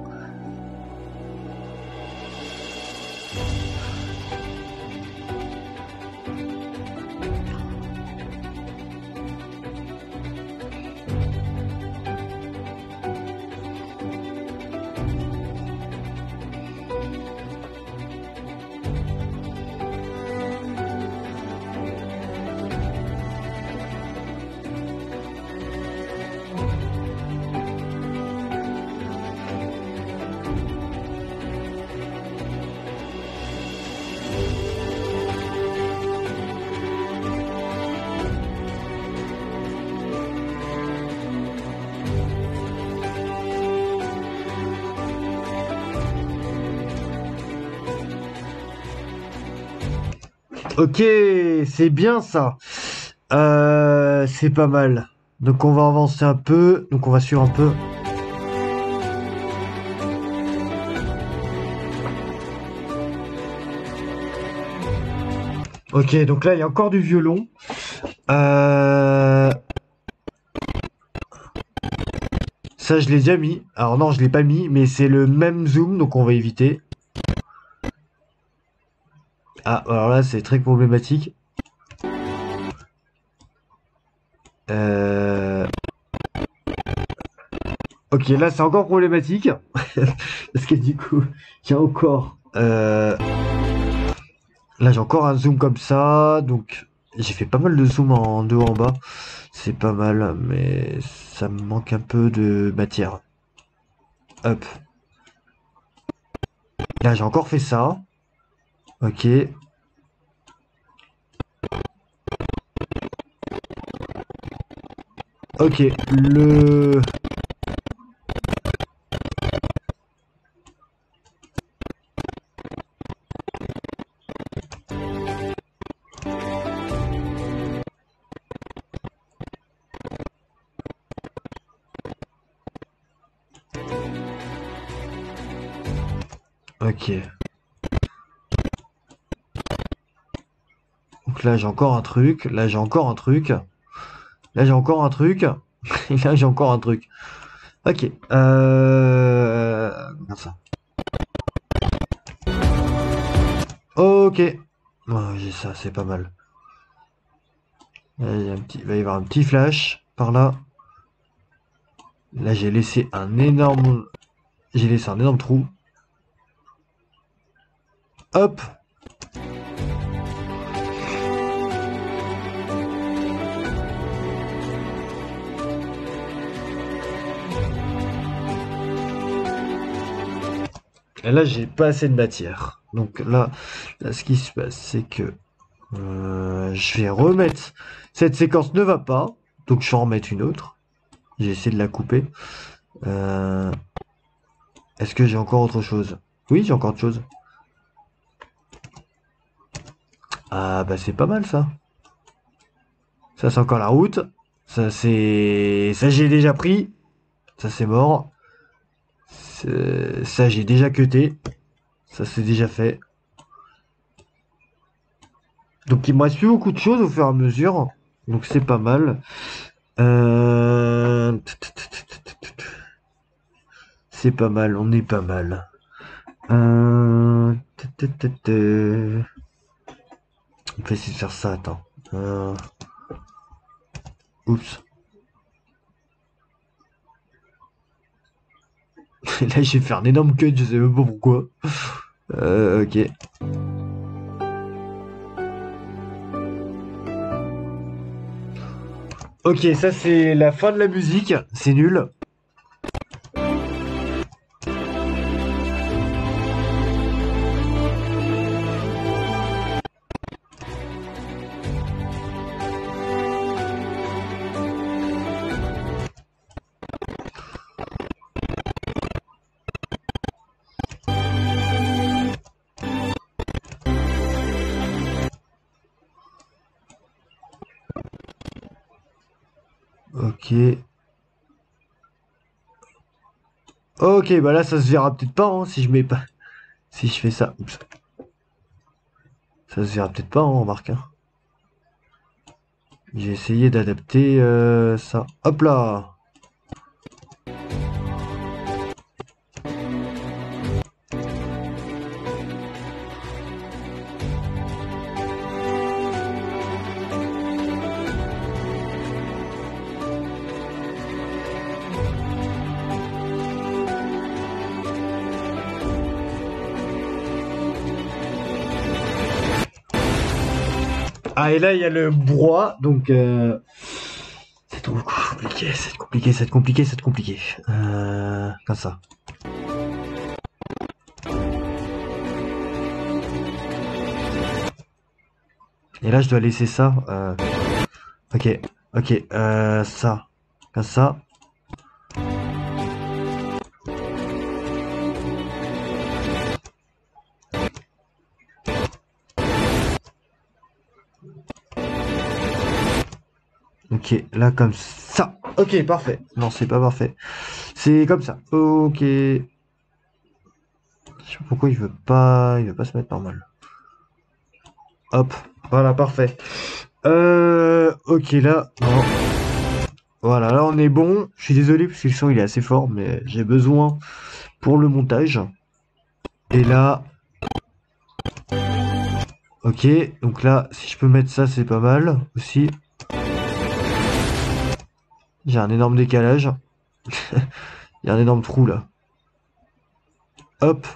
Ok, c'est bien ça. C'est pas mal. Donc on va avancer un peu. Donc on va suivre un peu. Ok, donc là il y a encore du violon. Ça je l'ai déjà mis. Alors non, je l'ai pas mis, mais c'est le même zoom, donc on va éviter. Ah, alors là c'est très problématique. Ok, là c'est encore problématique. Parce que du coup, j'ai encore... Là j'ai encore un zoom comme ça. Donc j'ai fait pas mal de zoom en de haut en bas. C'est pas mal, mais ça me manque un peu de matière. Hop. Là j'ai encore fait ça. Ok. Ok, le... Ok. Donc là j'ai encore un truc. Là j'ai encore un truc. Là j'ai encore un truc. Et là j'ai encore un truc. Ok. Comment ça. Ok. Oh, j'ai ça, c'est pas mal. Là, il va y avoir un petit flash par là. Là j'ai laissé un énorme... J'ai laissé un énorme trou. Hop. Et là j'ai pas assez de matière. Donc là ce qui se passe c'est que je vais remettre... Cette séquence ne va pas. Donc je vais en remettre une autre. J'ai essayé de la couper. Euh, Est-ce que j'ai encore autre chose? Oui, j'ai encore autre chose. Ah bah c'est pas mal ça. Ça c'est encore la route. Ça c'est... Ça j'ai déjà pris. Ça c'est mort. Ça j'ai déjà cuté. Ça c'est déjà fait. Donc il me reste plus beaucoup de choses au fur et à mesure. Donc c'est pas mal. Euh... C'est pas mal, on est pas mal. Euh... On va essayer de faire ça, attends. Oups. Là j'ai fait un énorme cut, je sais même pas pourquoi. Ok. Ok, ça c'est la fin de la musique, c'est nul. Ok. Ok, bah là ça se verra peut-être pas hein, si je mets pas. Si je fais ça. Oups. Ça se verra peut-être pas, hein, remarque. Hein. J'ai essayé d'adapter ça. Hop là. Ah et là il y a le brouhaha, donc c'est trop compliqué, c'est compliqué, c'est compliqué, c'est compliqué. Comme ça. Et là je dois laisser ça. Ok, ok, ça, comme ça. Ok, là comme ça. Ok, parfait. Non, c'est pas parfait. C'est comme ça. Ok. Je sais pas pourquoi il veut pas se mettre normal. Hop, voilà, parfait. Ok, là, non. Voilà, là on est bon. Je suis désolé parce que le son il est assez fort, mais j'ai besoin pour le montage. Et là, ok, donc là, si je peux mettre ça, c'est pas mal aussi. J'ai un énorme décalage. Il y a un énorme trou là. Hop.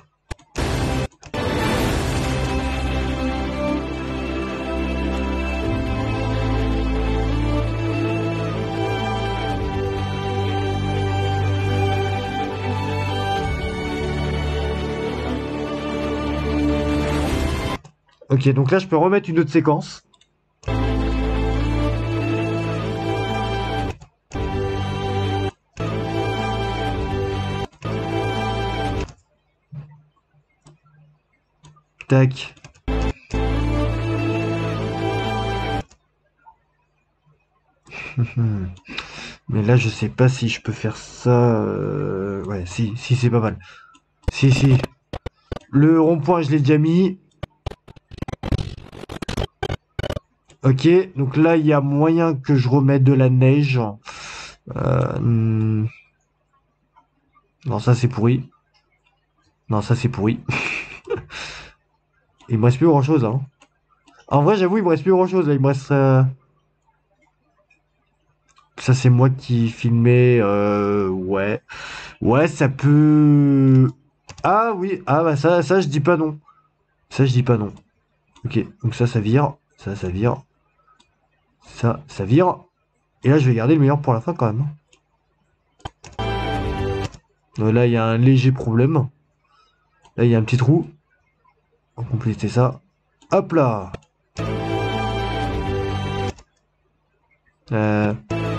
Ok, donc là je peux remettre une autre séquence. Tac. Mais là je sais pas si je peux faire ça. Ouais, si c'est pas mal. Si. Le rond-point je l'ai déjà mis. Ok, donc là il y a moyen que je remette de la neige. Non, ça c'est pourri. Non, ça c'est pourri. Il me reste plus grand chose, hein. En vrai, j'avoue, il me reste plus grand chose là. Il me reste. Ça, c'est moi qui filmais. Ouais. Ouais, ça peut. Ah oui, ah bah ça, je dis pas non. Ça, je dis pas non. Ok, donc ça vire. Ça vire. Ça vire. Et là, je vais garder le meilleur pour la fin quand même. Donc là, il y a un léger problème. Là, il y a un petit trou. On va compléter ça. Hop là. Euh...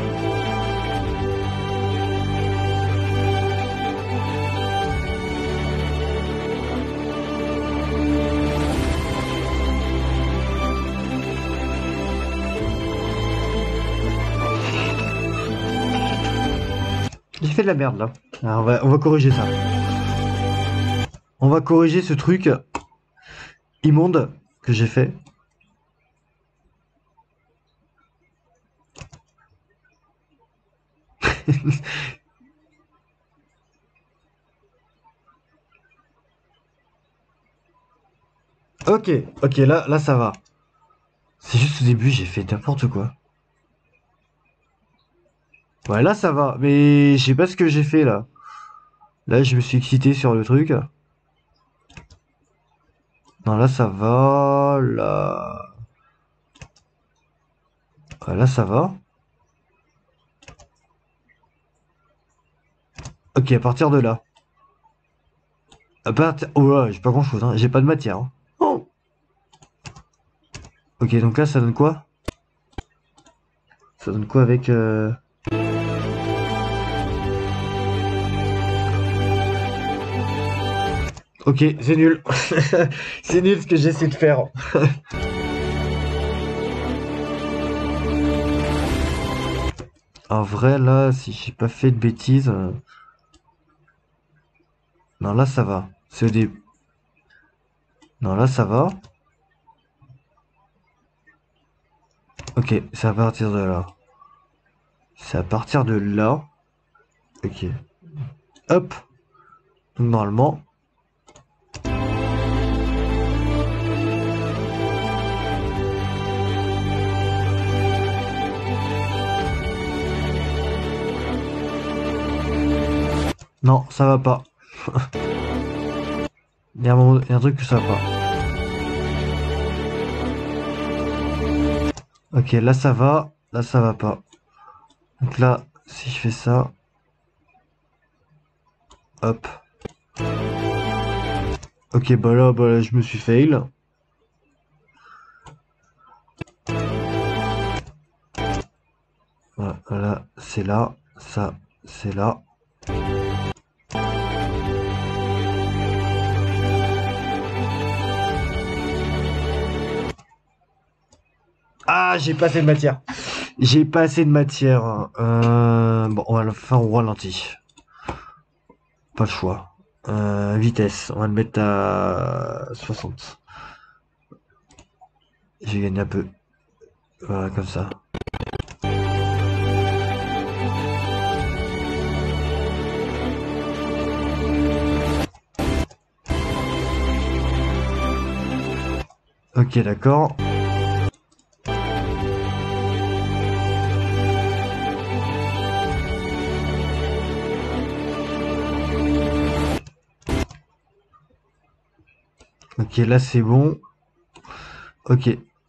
J'ai fait de la merde là. Alors, on va corriger ça. On va corriger ce truc immonde que j'ai fait. Ok, là ça va. C'est juste au début, j'ai fait n'importe quoi. Ouais, là ça va, mais je sais pas ce que j'ai fait là. Là, je me suis excité sur le truc. Non, là ça va. Là. Ouais, là ça va. Ok, à partir de là. Oh là, j'ai pas grand chose, hein. J'ai pas de matière, hein. Oh. Ok, donc là ça donne quoi? Ça donne quoi avec. Ok, c'est nul. C'est nul ce que j'essaie de faire. En vrai, là, si j'ai pas fait de bêtises. Non, là, ça va. C'est au début. Non, là, ça va. Ok, c'est à partir de là. C'est à partir de là. Ok. Hop. Donc, normalement. Non, ça va pas. Il y a un truc que ça va pas. Ok, là ça va. Là ça va pas. Donc là, si je fais ça. Hop. Ok, bah là, je me suis fail. Voilà, c'est là. Ça, c'est là. Ah, j'ai pas assez de matière. J'ai pas assez de matière. Bon, on va le faire au ralenti. Pas le choix. Vitesse, on va le mettre à 60. J'ai gagné un peu. Voilà, comme ça. Ok, d'accord. Ok, là c'est bon. Ok.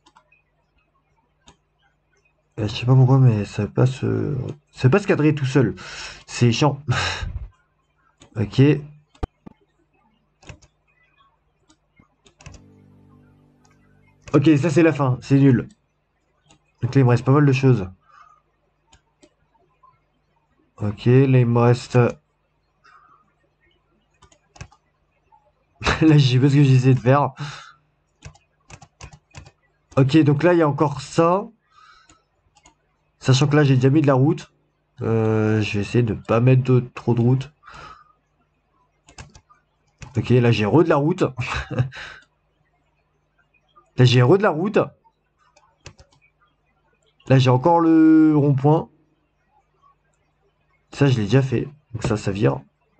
Je sais pas pourquoi, mais ça veut pas se... Ça veut pas se cadrer tout seul. C'est chiant. Ok. Ok, ça c'est la fin. C'est nul. Donc là, il me reste pas mal de choses. Ok, là il me reste... Là, je sais pas ce que j'essaie de faire. Ok, donc là, il y a encore ça. Sachant que là, j'ai déjà mis de la route. Je vais essayer de pas mettre trop de route. Ok, là, j'ai re de la route. Là, j'ai re de la route. Là, j'ai encore le rond-point. Ça, je l'ai déjà fait. Donc ça vire.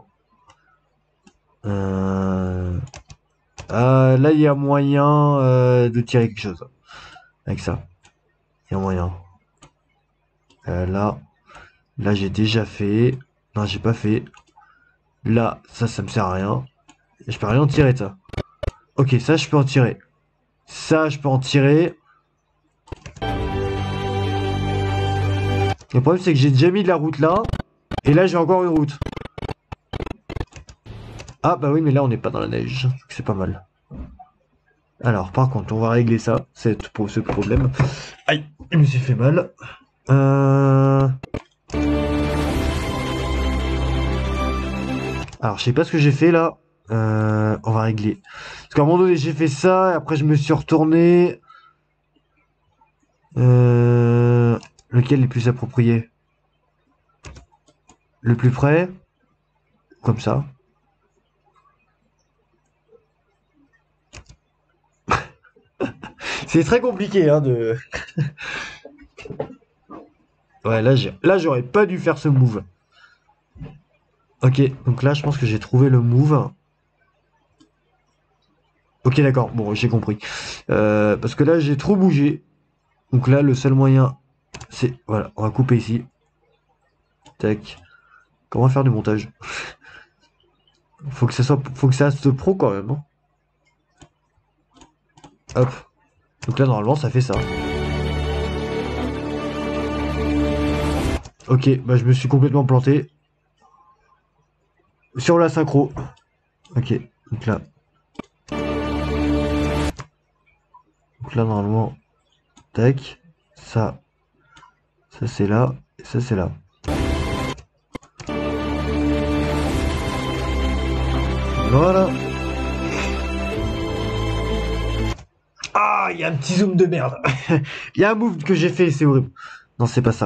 Là, il y a moyen de tirer quelque chose. Avec ça. Il y a moyen. Là. Là, j'ai déjà fait. Non, j'ai pas fait. Là, ça me sert à rien. Je peux rien en tirer de ça. Ok, ça, je peux en tirer. Ça, je peux en tirer. Le problème, c'est que j'ai déjà mis de la route là. Et là, j'ai encore une route. Ah, bah oui, mais là, on n'est pas dans la neige. C'est pas mal. Alors, par contre, on va régler ça. C'est pour ce problème. Aïe, je me suis fait mal. Alors, je sais pas ce que j'ai fait là. On va régler. Parce qu'à un moment donné, j'ai fait ça. Et après, je me suis retourné. Lequel est le plus approprié? Le plus près? Comme ça. C'est très compliqué, hein, de... Ouais, là, j'aurais pas dû faire ce move. Ok, donc là, je pense que j'ai trouvé le move. Ok, d'accord, bon, j'ai compris. Parce que là, j'ai trop bougé. Donc là, le seul moyen, c'est... Voilà, on va couper ici. Tac. Comment faire du montage? Faut que ça se pro quand même, hein. Hop. Donc là, normalement, ça fait ça. Ok, bah je me suis complètement planté. Sur la synchro. Ok, donc là. Donc là, normalement, tac. Ça c'est là. Et ça c'est là. Voilà. Ah, il y a un petit zoom de merde. Il y a un move que j'ai fait, c'est horrible. Non, c'est pas ça.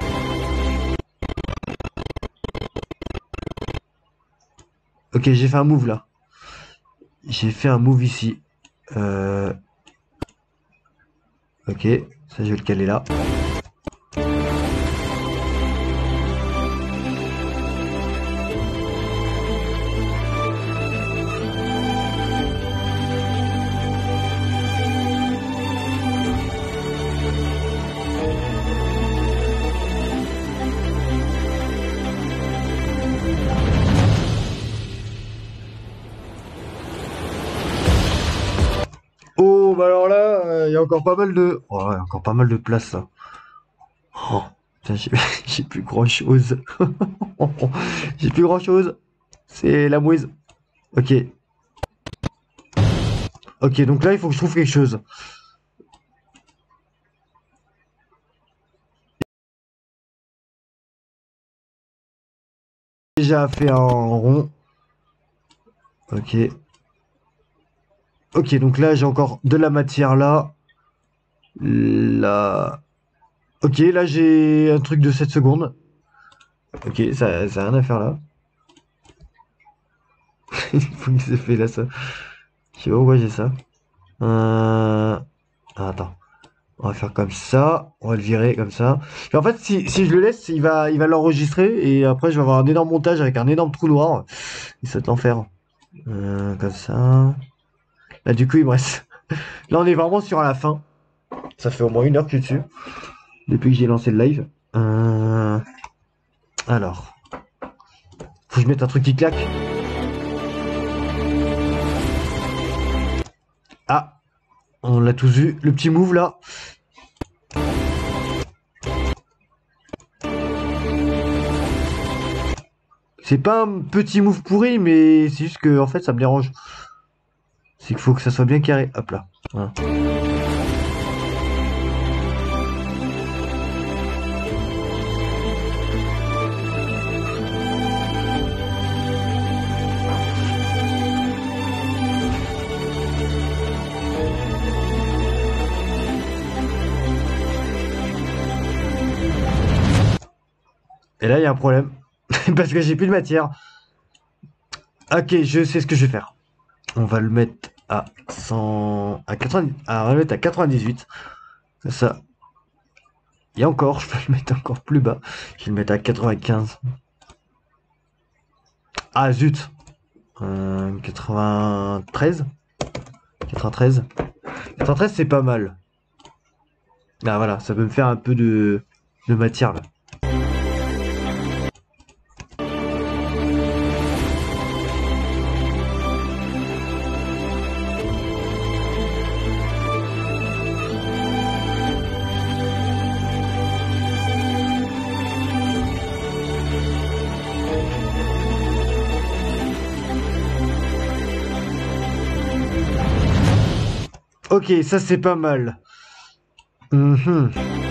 Ok, j'ai fait un move là. J'ai fait un move ici. Ok, ça je vais le caler là. Oh, bah alors là, il y a encore pas mal de... Oh, ouais, encore pas mal de place là. Oh, putain, j'ai plus grand chose. J'ai plus grand chose. C'est la mouise. Ok. Ok, donc là, il faut que je trouve quelque chose. Déjà fait un rond. Ok. Ok, donc là, j'ai encore de la matière là. Là. Ok, là, j'ai un truc de 7 secondes. Ok, ça a rien à faire là. Il faut que ça fait là, ça. Je sais pas pourquoi j'ai ça. Attends. On va faire comme ça. On va le virer comme ça. Et en fait, si je le laisse, il va l'enregistrer. Et après, je vais avoir un énorme montage avec un énorme trou noir. Et ça va être l'enfer. Comme ça. Là, du coup, il me reste. Là, on est vraiment sur la fin. Ça fait au moins 1 heure que je suis dessus. Depuis que j'ai lancé le live. Alors. Faut que je mette un truc qui claque. On l'a tous vu. Le petit move là. C'est pas un petit move pourri, mais c'est juste que en fait ça me dérange. C'est qu'il faut que ça soit bien carré. Hop là. Voilà. Et là, il y a un problème. Parce que j'ai plus de matière. Ok, je sais ce que je vais faire. On va le mettre à 100... à 90... on va le mettre à 98. C'est ça. Et encore, je peux le mettre encore plus bas. Je vais le mettre à 95. Ah zut. 93. 93. 93, c'est pas mal. Ah voilà, ça peut me faire un peu de matière là. Ok, ça c'est pas mal. Mhm.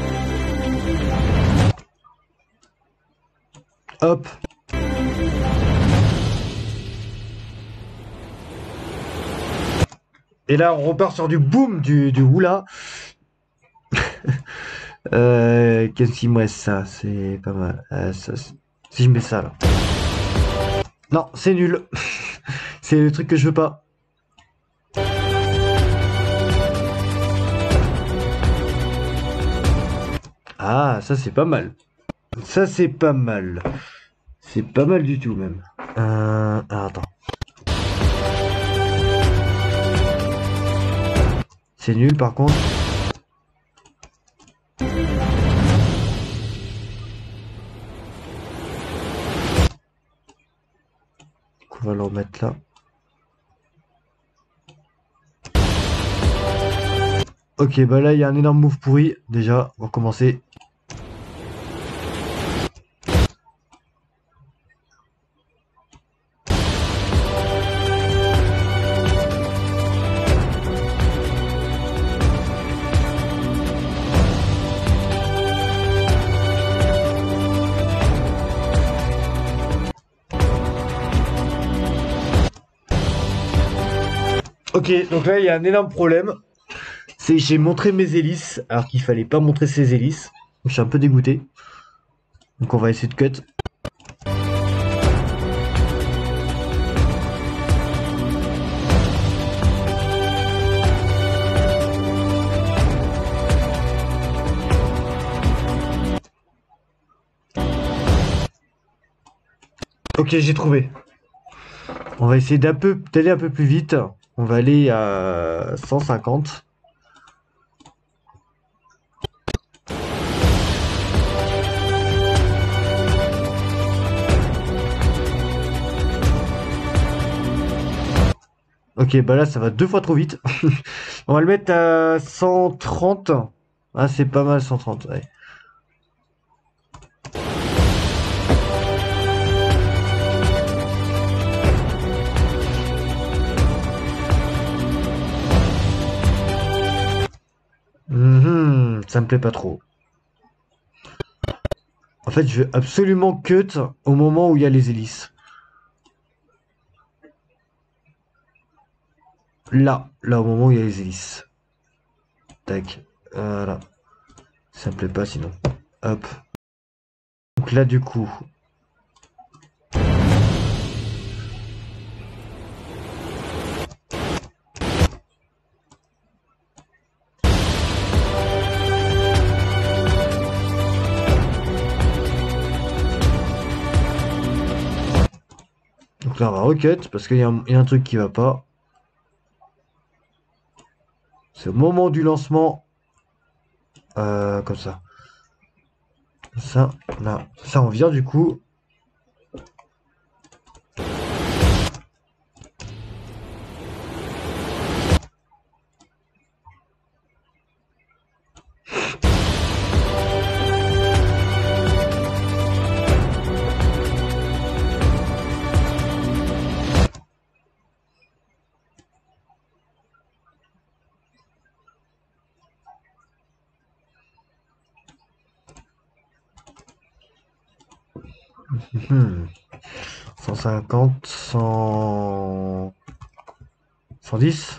Hop. Et là, on repart sur du boom, du oula. Qu'est-ce qu'il me reste ça? C'est pas mal. Si je mets ça là. Non, c'est nul. C'est le truc que je veux pas. Ah, ça c'est pas mal. Ça c'est pas mal. C'est pas mal du tout même. Alors, attends. C'est nul par contre. On va le remettre là. Ok, bah là il y a un énorme move pourri. Déjà, on va commencer. Ok, donc là il y a un énorme problème. C'est que j'ai montré mes hélices alors qu'il fallait pas montrer ses hélices. Je suis un peu dégoûté. Donc on va essayer de cut. Ok, j'ai trouvé. On va essayer d'aller un peu plus vite. On va aller à 150. Ok, bah là ça va deux fois trop vite. On va le mettre à 130. Ah, c'est pas mal 130. Ouais. Ça me plaît pas trop. En fait, je veux absolument cut au moment où il y a les hélices. Là au moment où il y a les hélices. Tac, voilà. Ça me plaît pas sinon. Hop. Donc là du coup. Donc là on va recut parce qu'il y a un truc qui va pas. C'est au moment du lancement. Comme ça. Ça, là. Ça on vire du coup. Hmm. 150, 100... 110,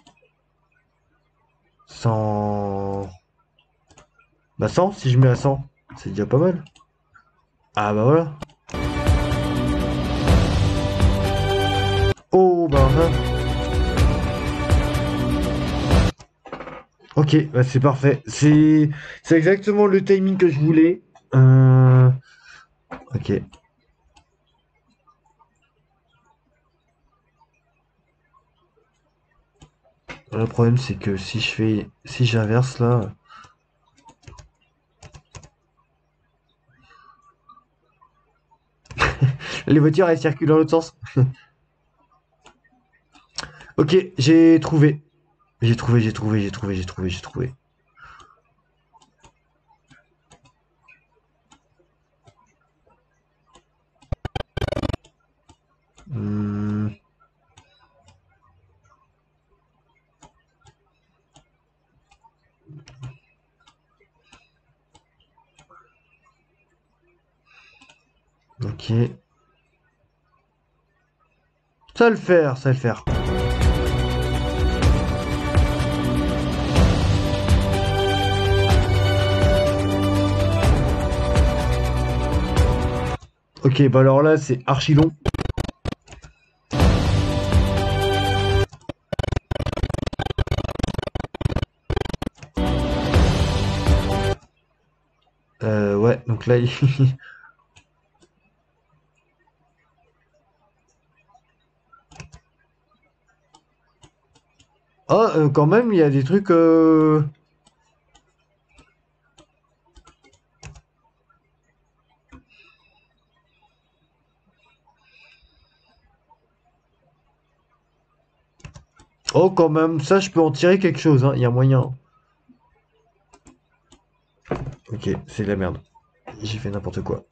100... Bah 100, si je mets à 100, c'est déjà pas mal. Ah bah voilà. Oh bah ça. Ok, bah c'est parfait. C'est exactement le timing que je voulais. Ok. Le problème c'est que si j'inverse là, les voitures elles circulent dans l'autre sens. Ok, j'ai trouvé. J'ai trouvé. Hmm, ok. Ça va le faire, ça va le faire. Ok, bah alors là c'est archi long. Ouais, donc là il... Ah, quand même, il y a des trucs... Oh, quand même, ça, je peux en tirer quelque chose, hein. Il y a moyen. Ok, c'est de la merde. J'ai fait n'importe quoi.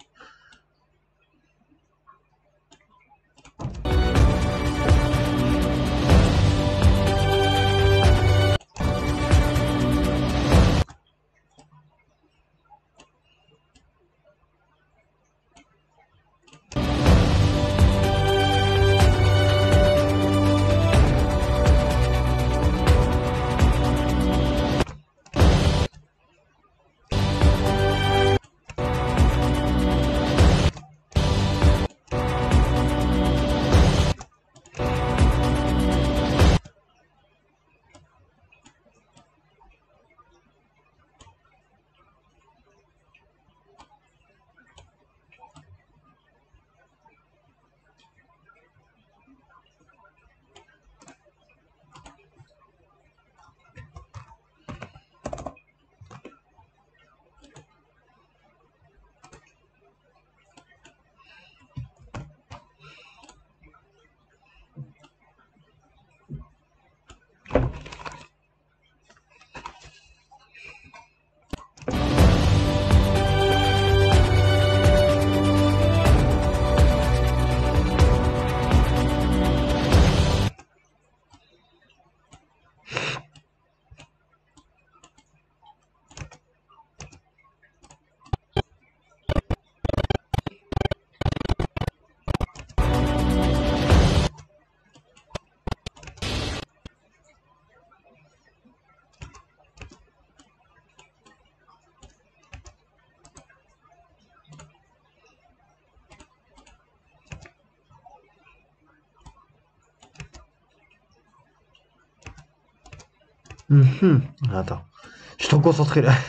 Mhm. Attends. Je suis trop concentré là.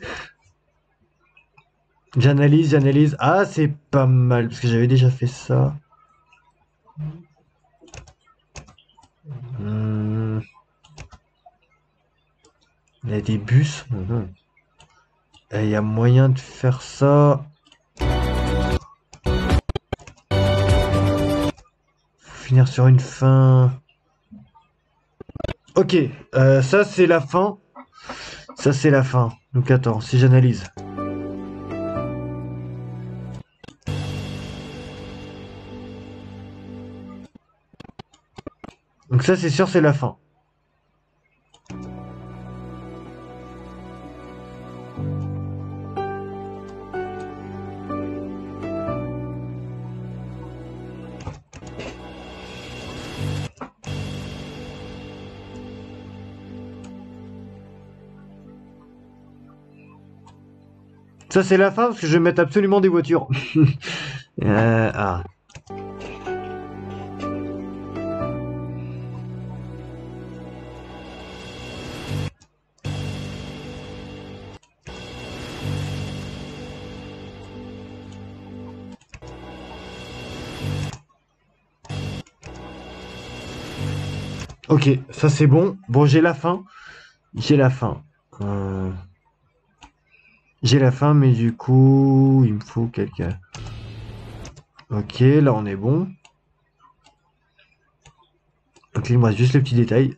J'analyse, j'analyse. Ah, c'est pas mal, parce que j'avais déjà fait ça. Hmm, il y a des bus. Mhm. Et il y a moyen de faire ça. Faut finir sur une fin. Ok, ça c'est la fin. Ça c'est la fin. Donc attends, si j'analyse. Donc ça c'est sûr c'est la fin. Ça, c'est la fin parce que je vais mettre absolument des voitures. Ah. Ok, ça c'est bon. Bon, j'ai la fin. J'ai la fin. Euh, J'ai la fin, mais du coup, il me faut quelqu'un. Ok, là on est bon. Ok, il me reste juste les petits détails.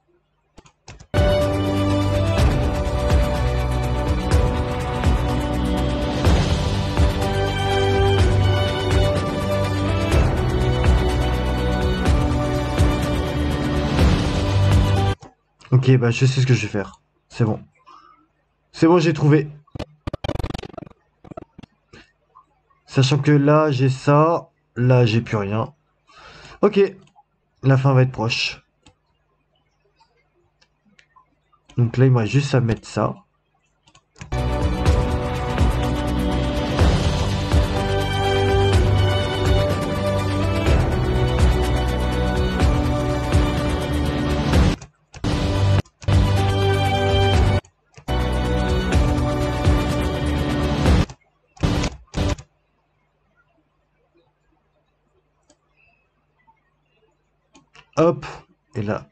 Ok, bah je sais ce que je vais faire. C'est bon. C'est bon, j'ai trouvé. Sachant que là, j'ai ça. Là, j'ai plus rien. Ok, la fin va être proche. Donc là, il me reste juste à mettre ça. Hop. Et là.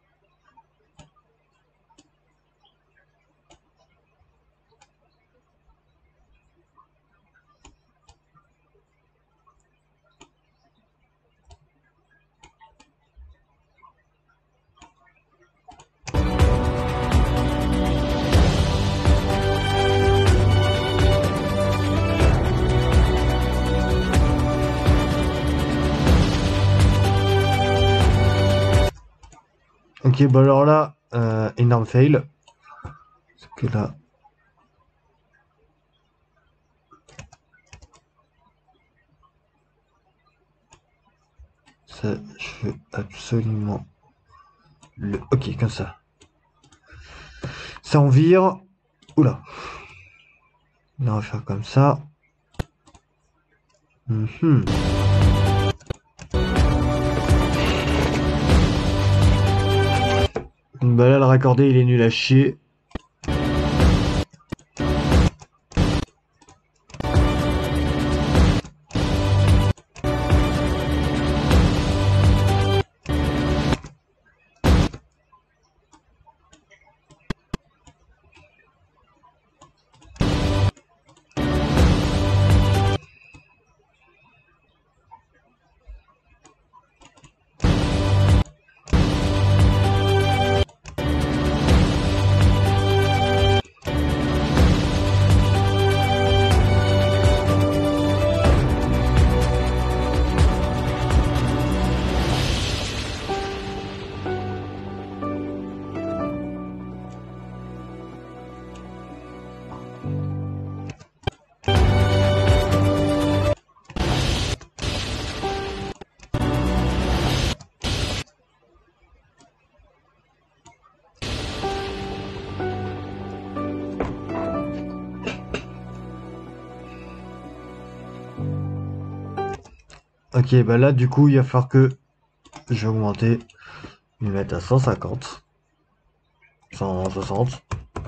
Ok, bah alors là, énorme fail. Parce que là, ça, je veux absolument le... Ok, comme ça. Ça en vire. Oula. Là, on va faire comme ça. Mhm. Bah là, le raccordé, il est nul à chier. Ok, bah là, du coup, il va falloir que je vais augmenter. Je vais mettre à 150. 160.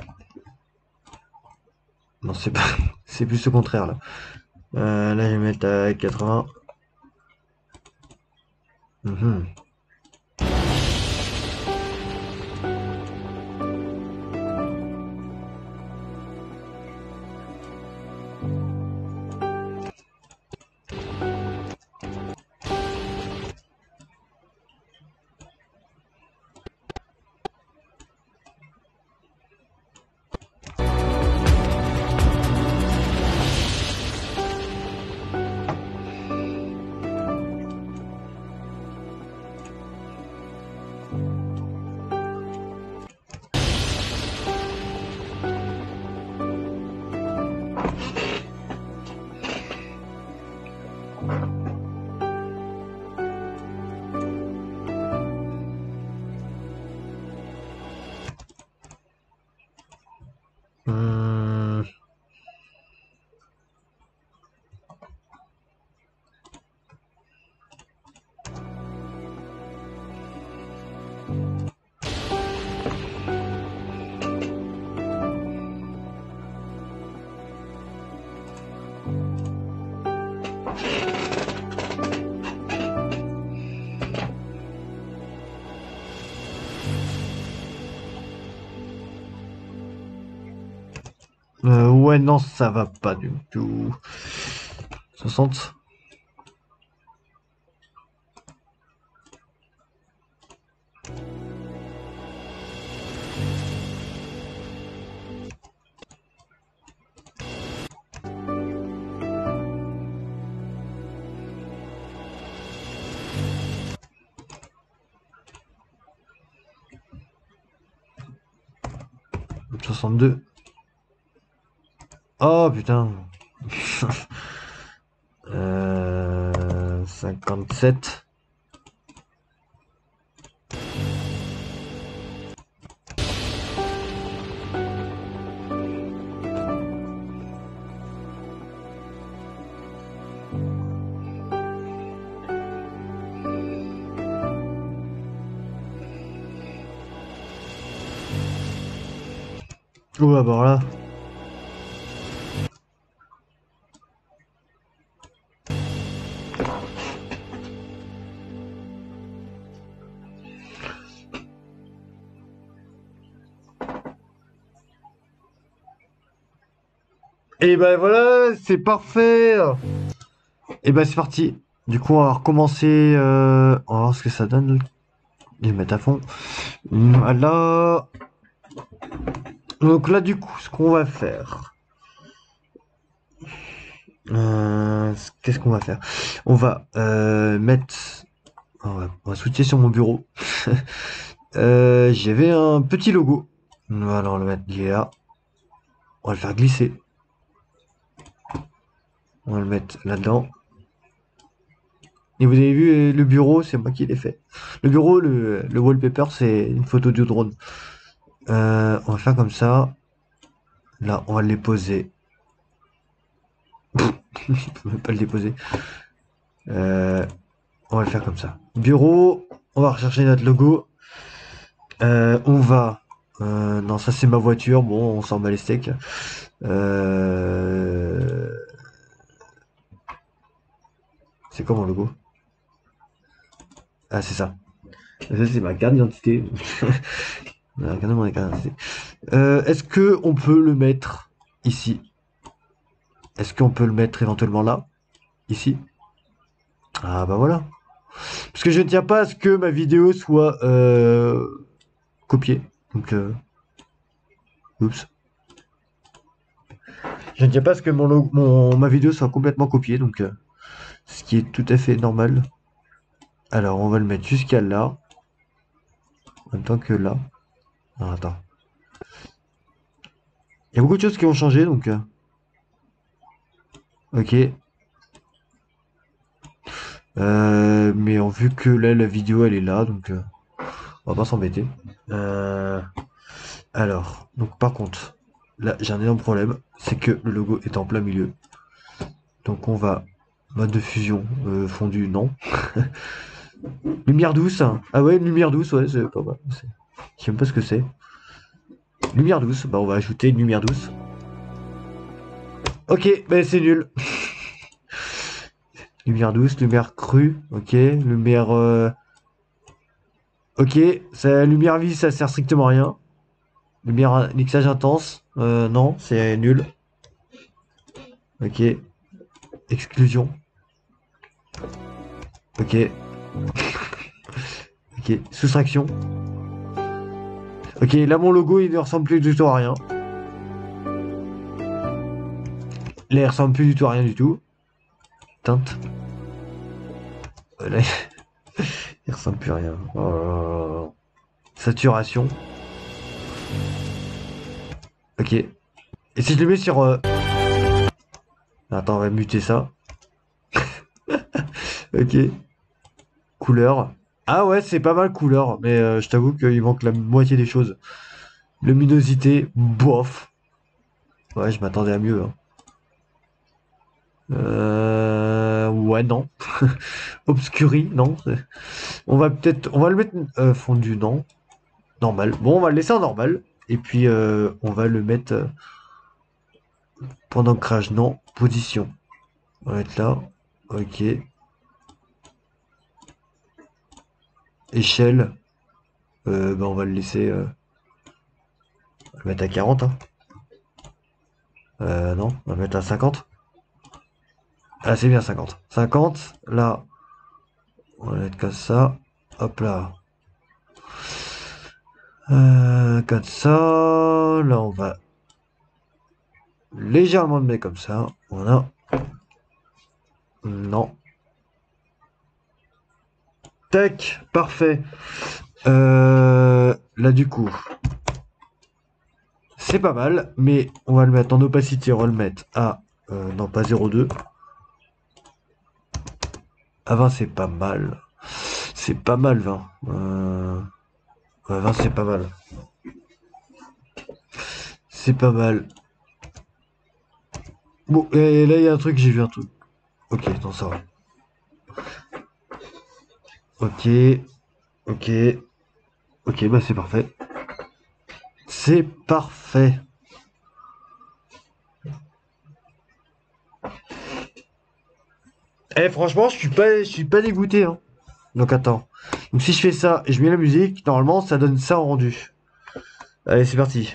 Non, c'est pas... C'est plus le contraire, là. Là, je vais mettre à 80. Mhm. Hum, Ouais, non, ça va pas du tout. 60. Deux. Oh putain. 57. Oh, bah là. Et ben voilà, c'est parfait. Et ben c'est parti. Du coup, on va recommencer. On va voir ce que ça donne. Je vais mettre à fond. Voilà. Donc là, du coup, ce qu'on va faire. Qu'est-ce qu'on va faire? On va mettre. On va switcher sur mon bureau. J'avais un petit logo. Voilà, on va le mettre là. On va le faire glisser. On va le mettre là-dedans. Et vous avez vu le bureau, c'est moi qui l'ai fait. Le bureau, le wallpaper, c'est une photo du drone. On va faire comme ça. Là, on va le poser. Je peux même pas le déposer. On va le faire comme ça. Bureau, on va rechercher notre logo. On va. Non, ça c'est ma voiture. Bon, on s'en bat les steaks. C'est quoi mon logo? Ah, c'est ça. Ça, c'est ma carte d'identité. Regardez mon carte d'identité. Est-ce que on peut le mettre ici? Est-ce qu'on peut le mettre éventuellement là? Ici? Ah bah voilà. Parce que je ne tiens pas à ce que ma vidéo soit copiée. Donc, oups. Je ne tiens pas à ce que ma vidéo soit complètement copiée. Donc, ce qui est tout à fait normal. Alors, on va le mettre jusqu'à là. En même temps que là. Ah, attends. Il y a beaucoup de choses qui ont changé. Donc, ok. Mais vu que là, la vidéo, elle est là. Donc, on va pas s'embêter. Alors, donc par contre, là j'ai un énorme problème, c'est que le logo est en plein milieu. Donc on va, mode de fusion, fondu, non. Lumière douce, hein. Ah ouais, une lumière douce, ouais, c'est pas mal. Je sais même pas ce que c'est. Lumière douce, bah on va ajouter une lumière douce. Ok, bah c'est nul. Lumière douce, lumière crue, ok, lumière... Ok, ça, lumière vive, ça sert strictement à rien. Lumière mixage intense, non, c'est nul. Ok, exclusion. Ok. Ok, soustraction. Ok, là mon logo il ne ressemble plus du tout à rien. Là il ressemble plus du tout à rien du tout. Teinte. Là il ressemble plus à rien. Oh là là là. Saturation. Ok. Et si je le mets sur... Attends, on va muter ça. Ok. Couleur. Ah ouais, c'est pas mal couleur, mais je t'avoue qu'il manque la moitié des choses. Luminosité, bof. Ouais, je m'attendais à mieux, hein. Ouais, non. Obscuri, non. On va peut-être... On va le mettre fondu, non. Normal. Bon, on va le laisser en normal. Et puis, on va le mettre pendant crash. Non. Position. On va mettre là. Ok. Échelle. Bah on va le laisser on va le mettre à 40, hein. Non, on va le mettre à 50. Ah, c'est bien 50. 50, là, on va le mettre comme ça. Hop là. Comme ça. Là, on va légèrement le mettre comme ça. Voilà. Non. Tac, parfait. Là, du coup, c'est pas mal, mais on va le mettre en opacité. On va le mettre à, non, pas 0,2. À 20, c'est pas mal. C'est pas mal, 20. Ouais, 20, c'est pas mal. C'est pas mal. Bon, et là, il y a un truc, j'ai vu un truc. Ok, non, ça va. Ok, ok, ok, bah c'est parfait. C'est parfait. Eh, franchement, je suis pas dégoûté, hein. Donc attends. Donc si je fais ça et je mets la musique, normalement, ça donne ça en rendu. Allez, c'est parti.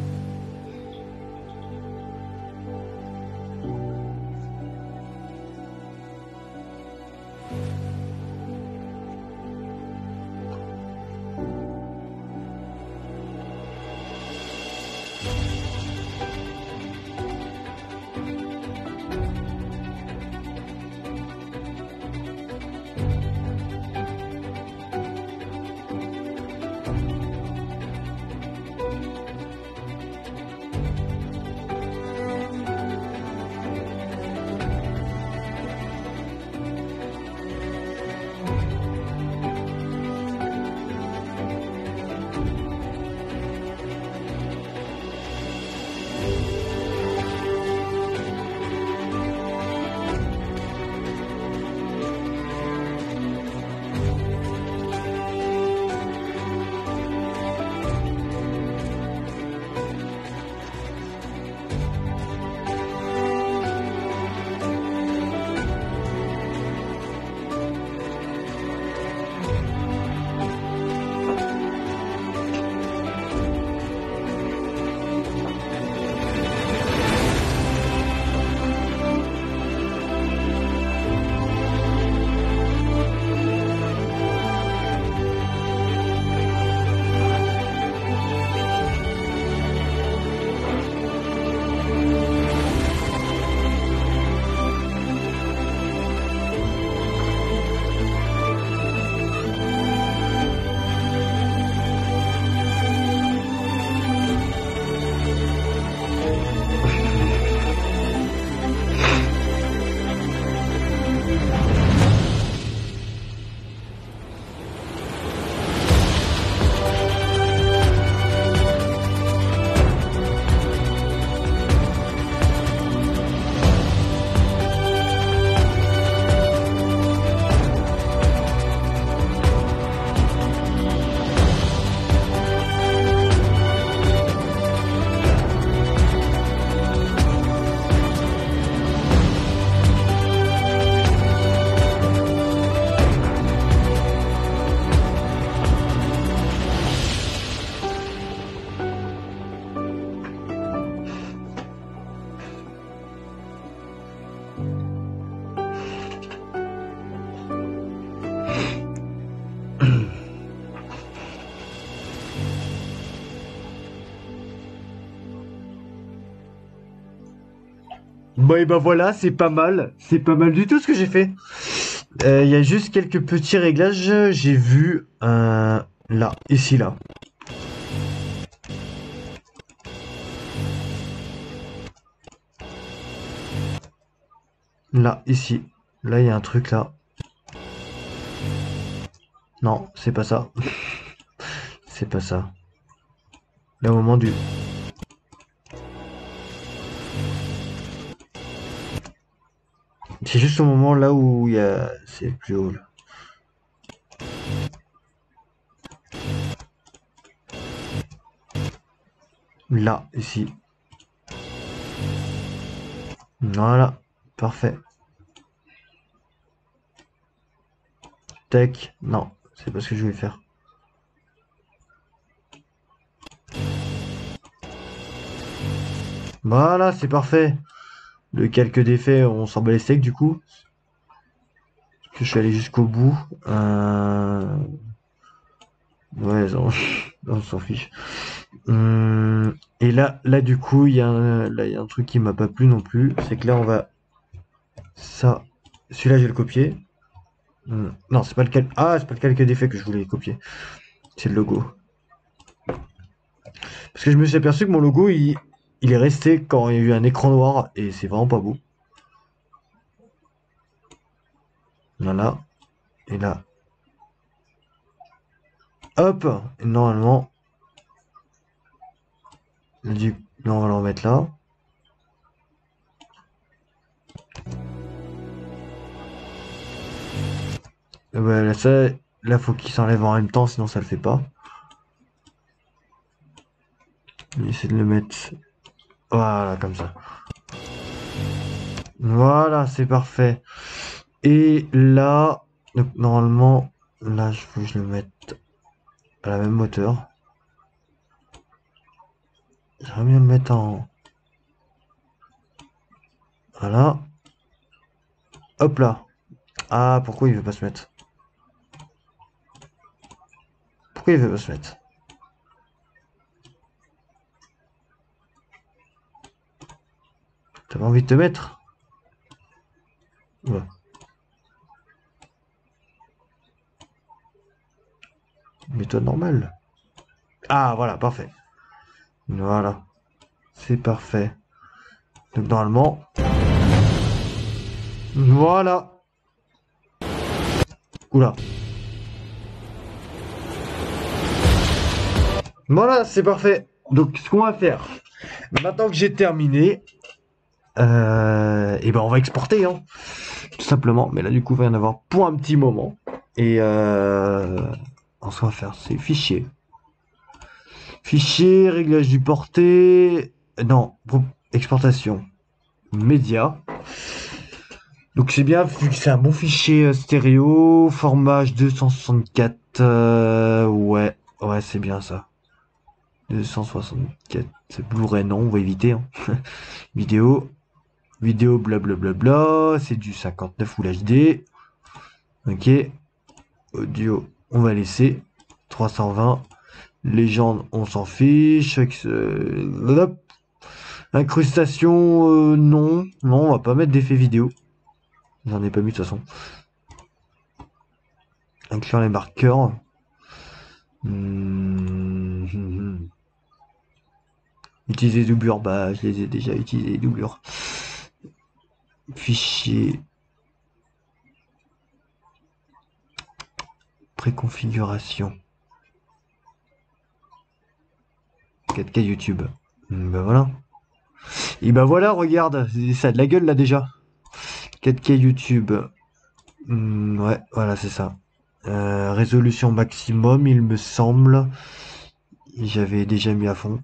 Bon, et ben voilà, c'est pas mal. C'est pas mal du tout ce que j'ai fait. Il y a juste quelques petits réglages. J'ai vu là, ici, là. Là, ici. Là, il y a un truc là. Non, c'est pas ça. C'est pas ça. Là, au moment du. C'est juste au moment là où il y a. C'est plus haut là. Là, ici. Voilà. Parfait. Tac. Non, c'est pas ce que je voulais faire. Voilà, c'est parfait. Le calque d'effet, on s'en bat les steaks du coup. Parce que je suis allé jusqu'au bout. Ouais, on s'en fiche. Et là du coup, il y a un truc qui m'a pas plu non plus. C'est que là, on va... Ça. Celui-là, je vais le copier. Non, c'est pas le calque. Ah, c'est pas le calque d'effet que je voulais copier. C'est le logo. Parce que je me suis aperçu que mon logo, il est resté quand il y a eu un écran noir. Et c'est vraiment pas beau. Voilà. Et là. Hop. Et normalement. Là, on va le remettre là. Et ouais, là, ça, là, faut qu'il s'enlève en même temps, sinon ça le fait pas. Je vais essayer de le mettre. Voilà, comme ça. Voilà, c'est parfait. Et là, donc, normalement, là, il faut que je le mette à la même hauteur. J'aimerais bien le mettre en... Voilà. Hop là. Ah, pourquoi il veut pas se mettre? Pourquoi il veut pas se mettre? T'as pas envie de te mettre? Ouais. Mets-toi normal. Ah, voilà, parfait. Voilà. C'est parfait. Donc, normalement... Voilà. Oula. Voilà, c'est parfait. Donc, ce qu'on va faire, maintenant que j'ai terminé, et ben on va exporter, hein, tout simplement. Mais là, du coup, il va y en avoir pour un petit moment. Et ce qu'on va faire, c'est fichier. Fichier, réglage du porté. Non, exportation. Média. Donc c'est bien, vu que c'est un bon fichier stéréo, format 264. Ouais, ouais, c'est bien ça. 264. Blu-ray, non, on va éviter. Hein. Vidéo. Vidéo, blablabla. C'est du 59 Full HD. Ok. Audio, on va laisser. 320. Légende, on s'en fiche. Incrustation, non. Non, on va pas mettre d'effet vidéo. J'en ai pas mis de toute façon. Inclure les marqueurs. Utiliser doublure, bah je les ai déjà utilisés les doublures. Fichier. Préconfiguration. 4K YouTube. Bah voilà. Et bah voilà, regarde, ça a de la gueule là déjà. 4K YouTube. Ouais, voilà, c'est ça. Résolution maximum, il me semble. J'avais déjà mis à fond.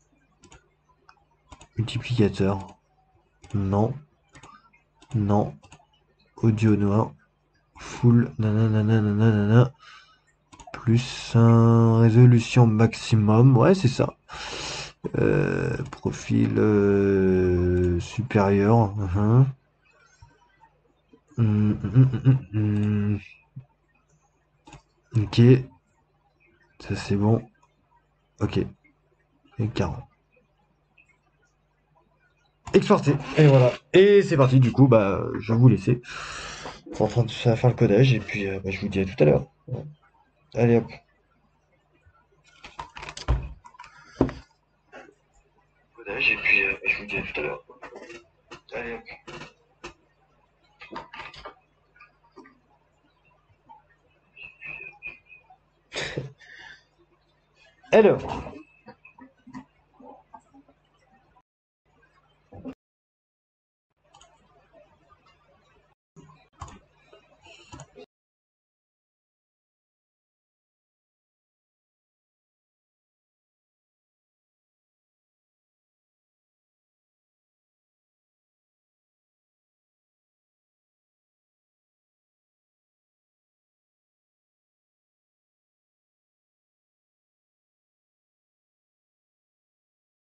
Multiplicateur. Non. Non. Audio noir. Full. Nanana. Plus résolution maximum. Ouais, c'est ça. Profil supérieur. Ok. Ça c'est bon. Ok. Et 40. Exporté. Et voilà. Et c'est parti. Du coup, bah, je vais vous laisser. C'est en train de faire le codage. Et puis, bah, je vous dis à tout à l'heure. Allez hop. Codage. Et puis, bah, je vous dis à tout à l'heure. Allez hop. Alors.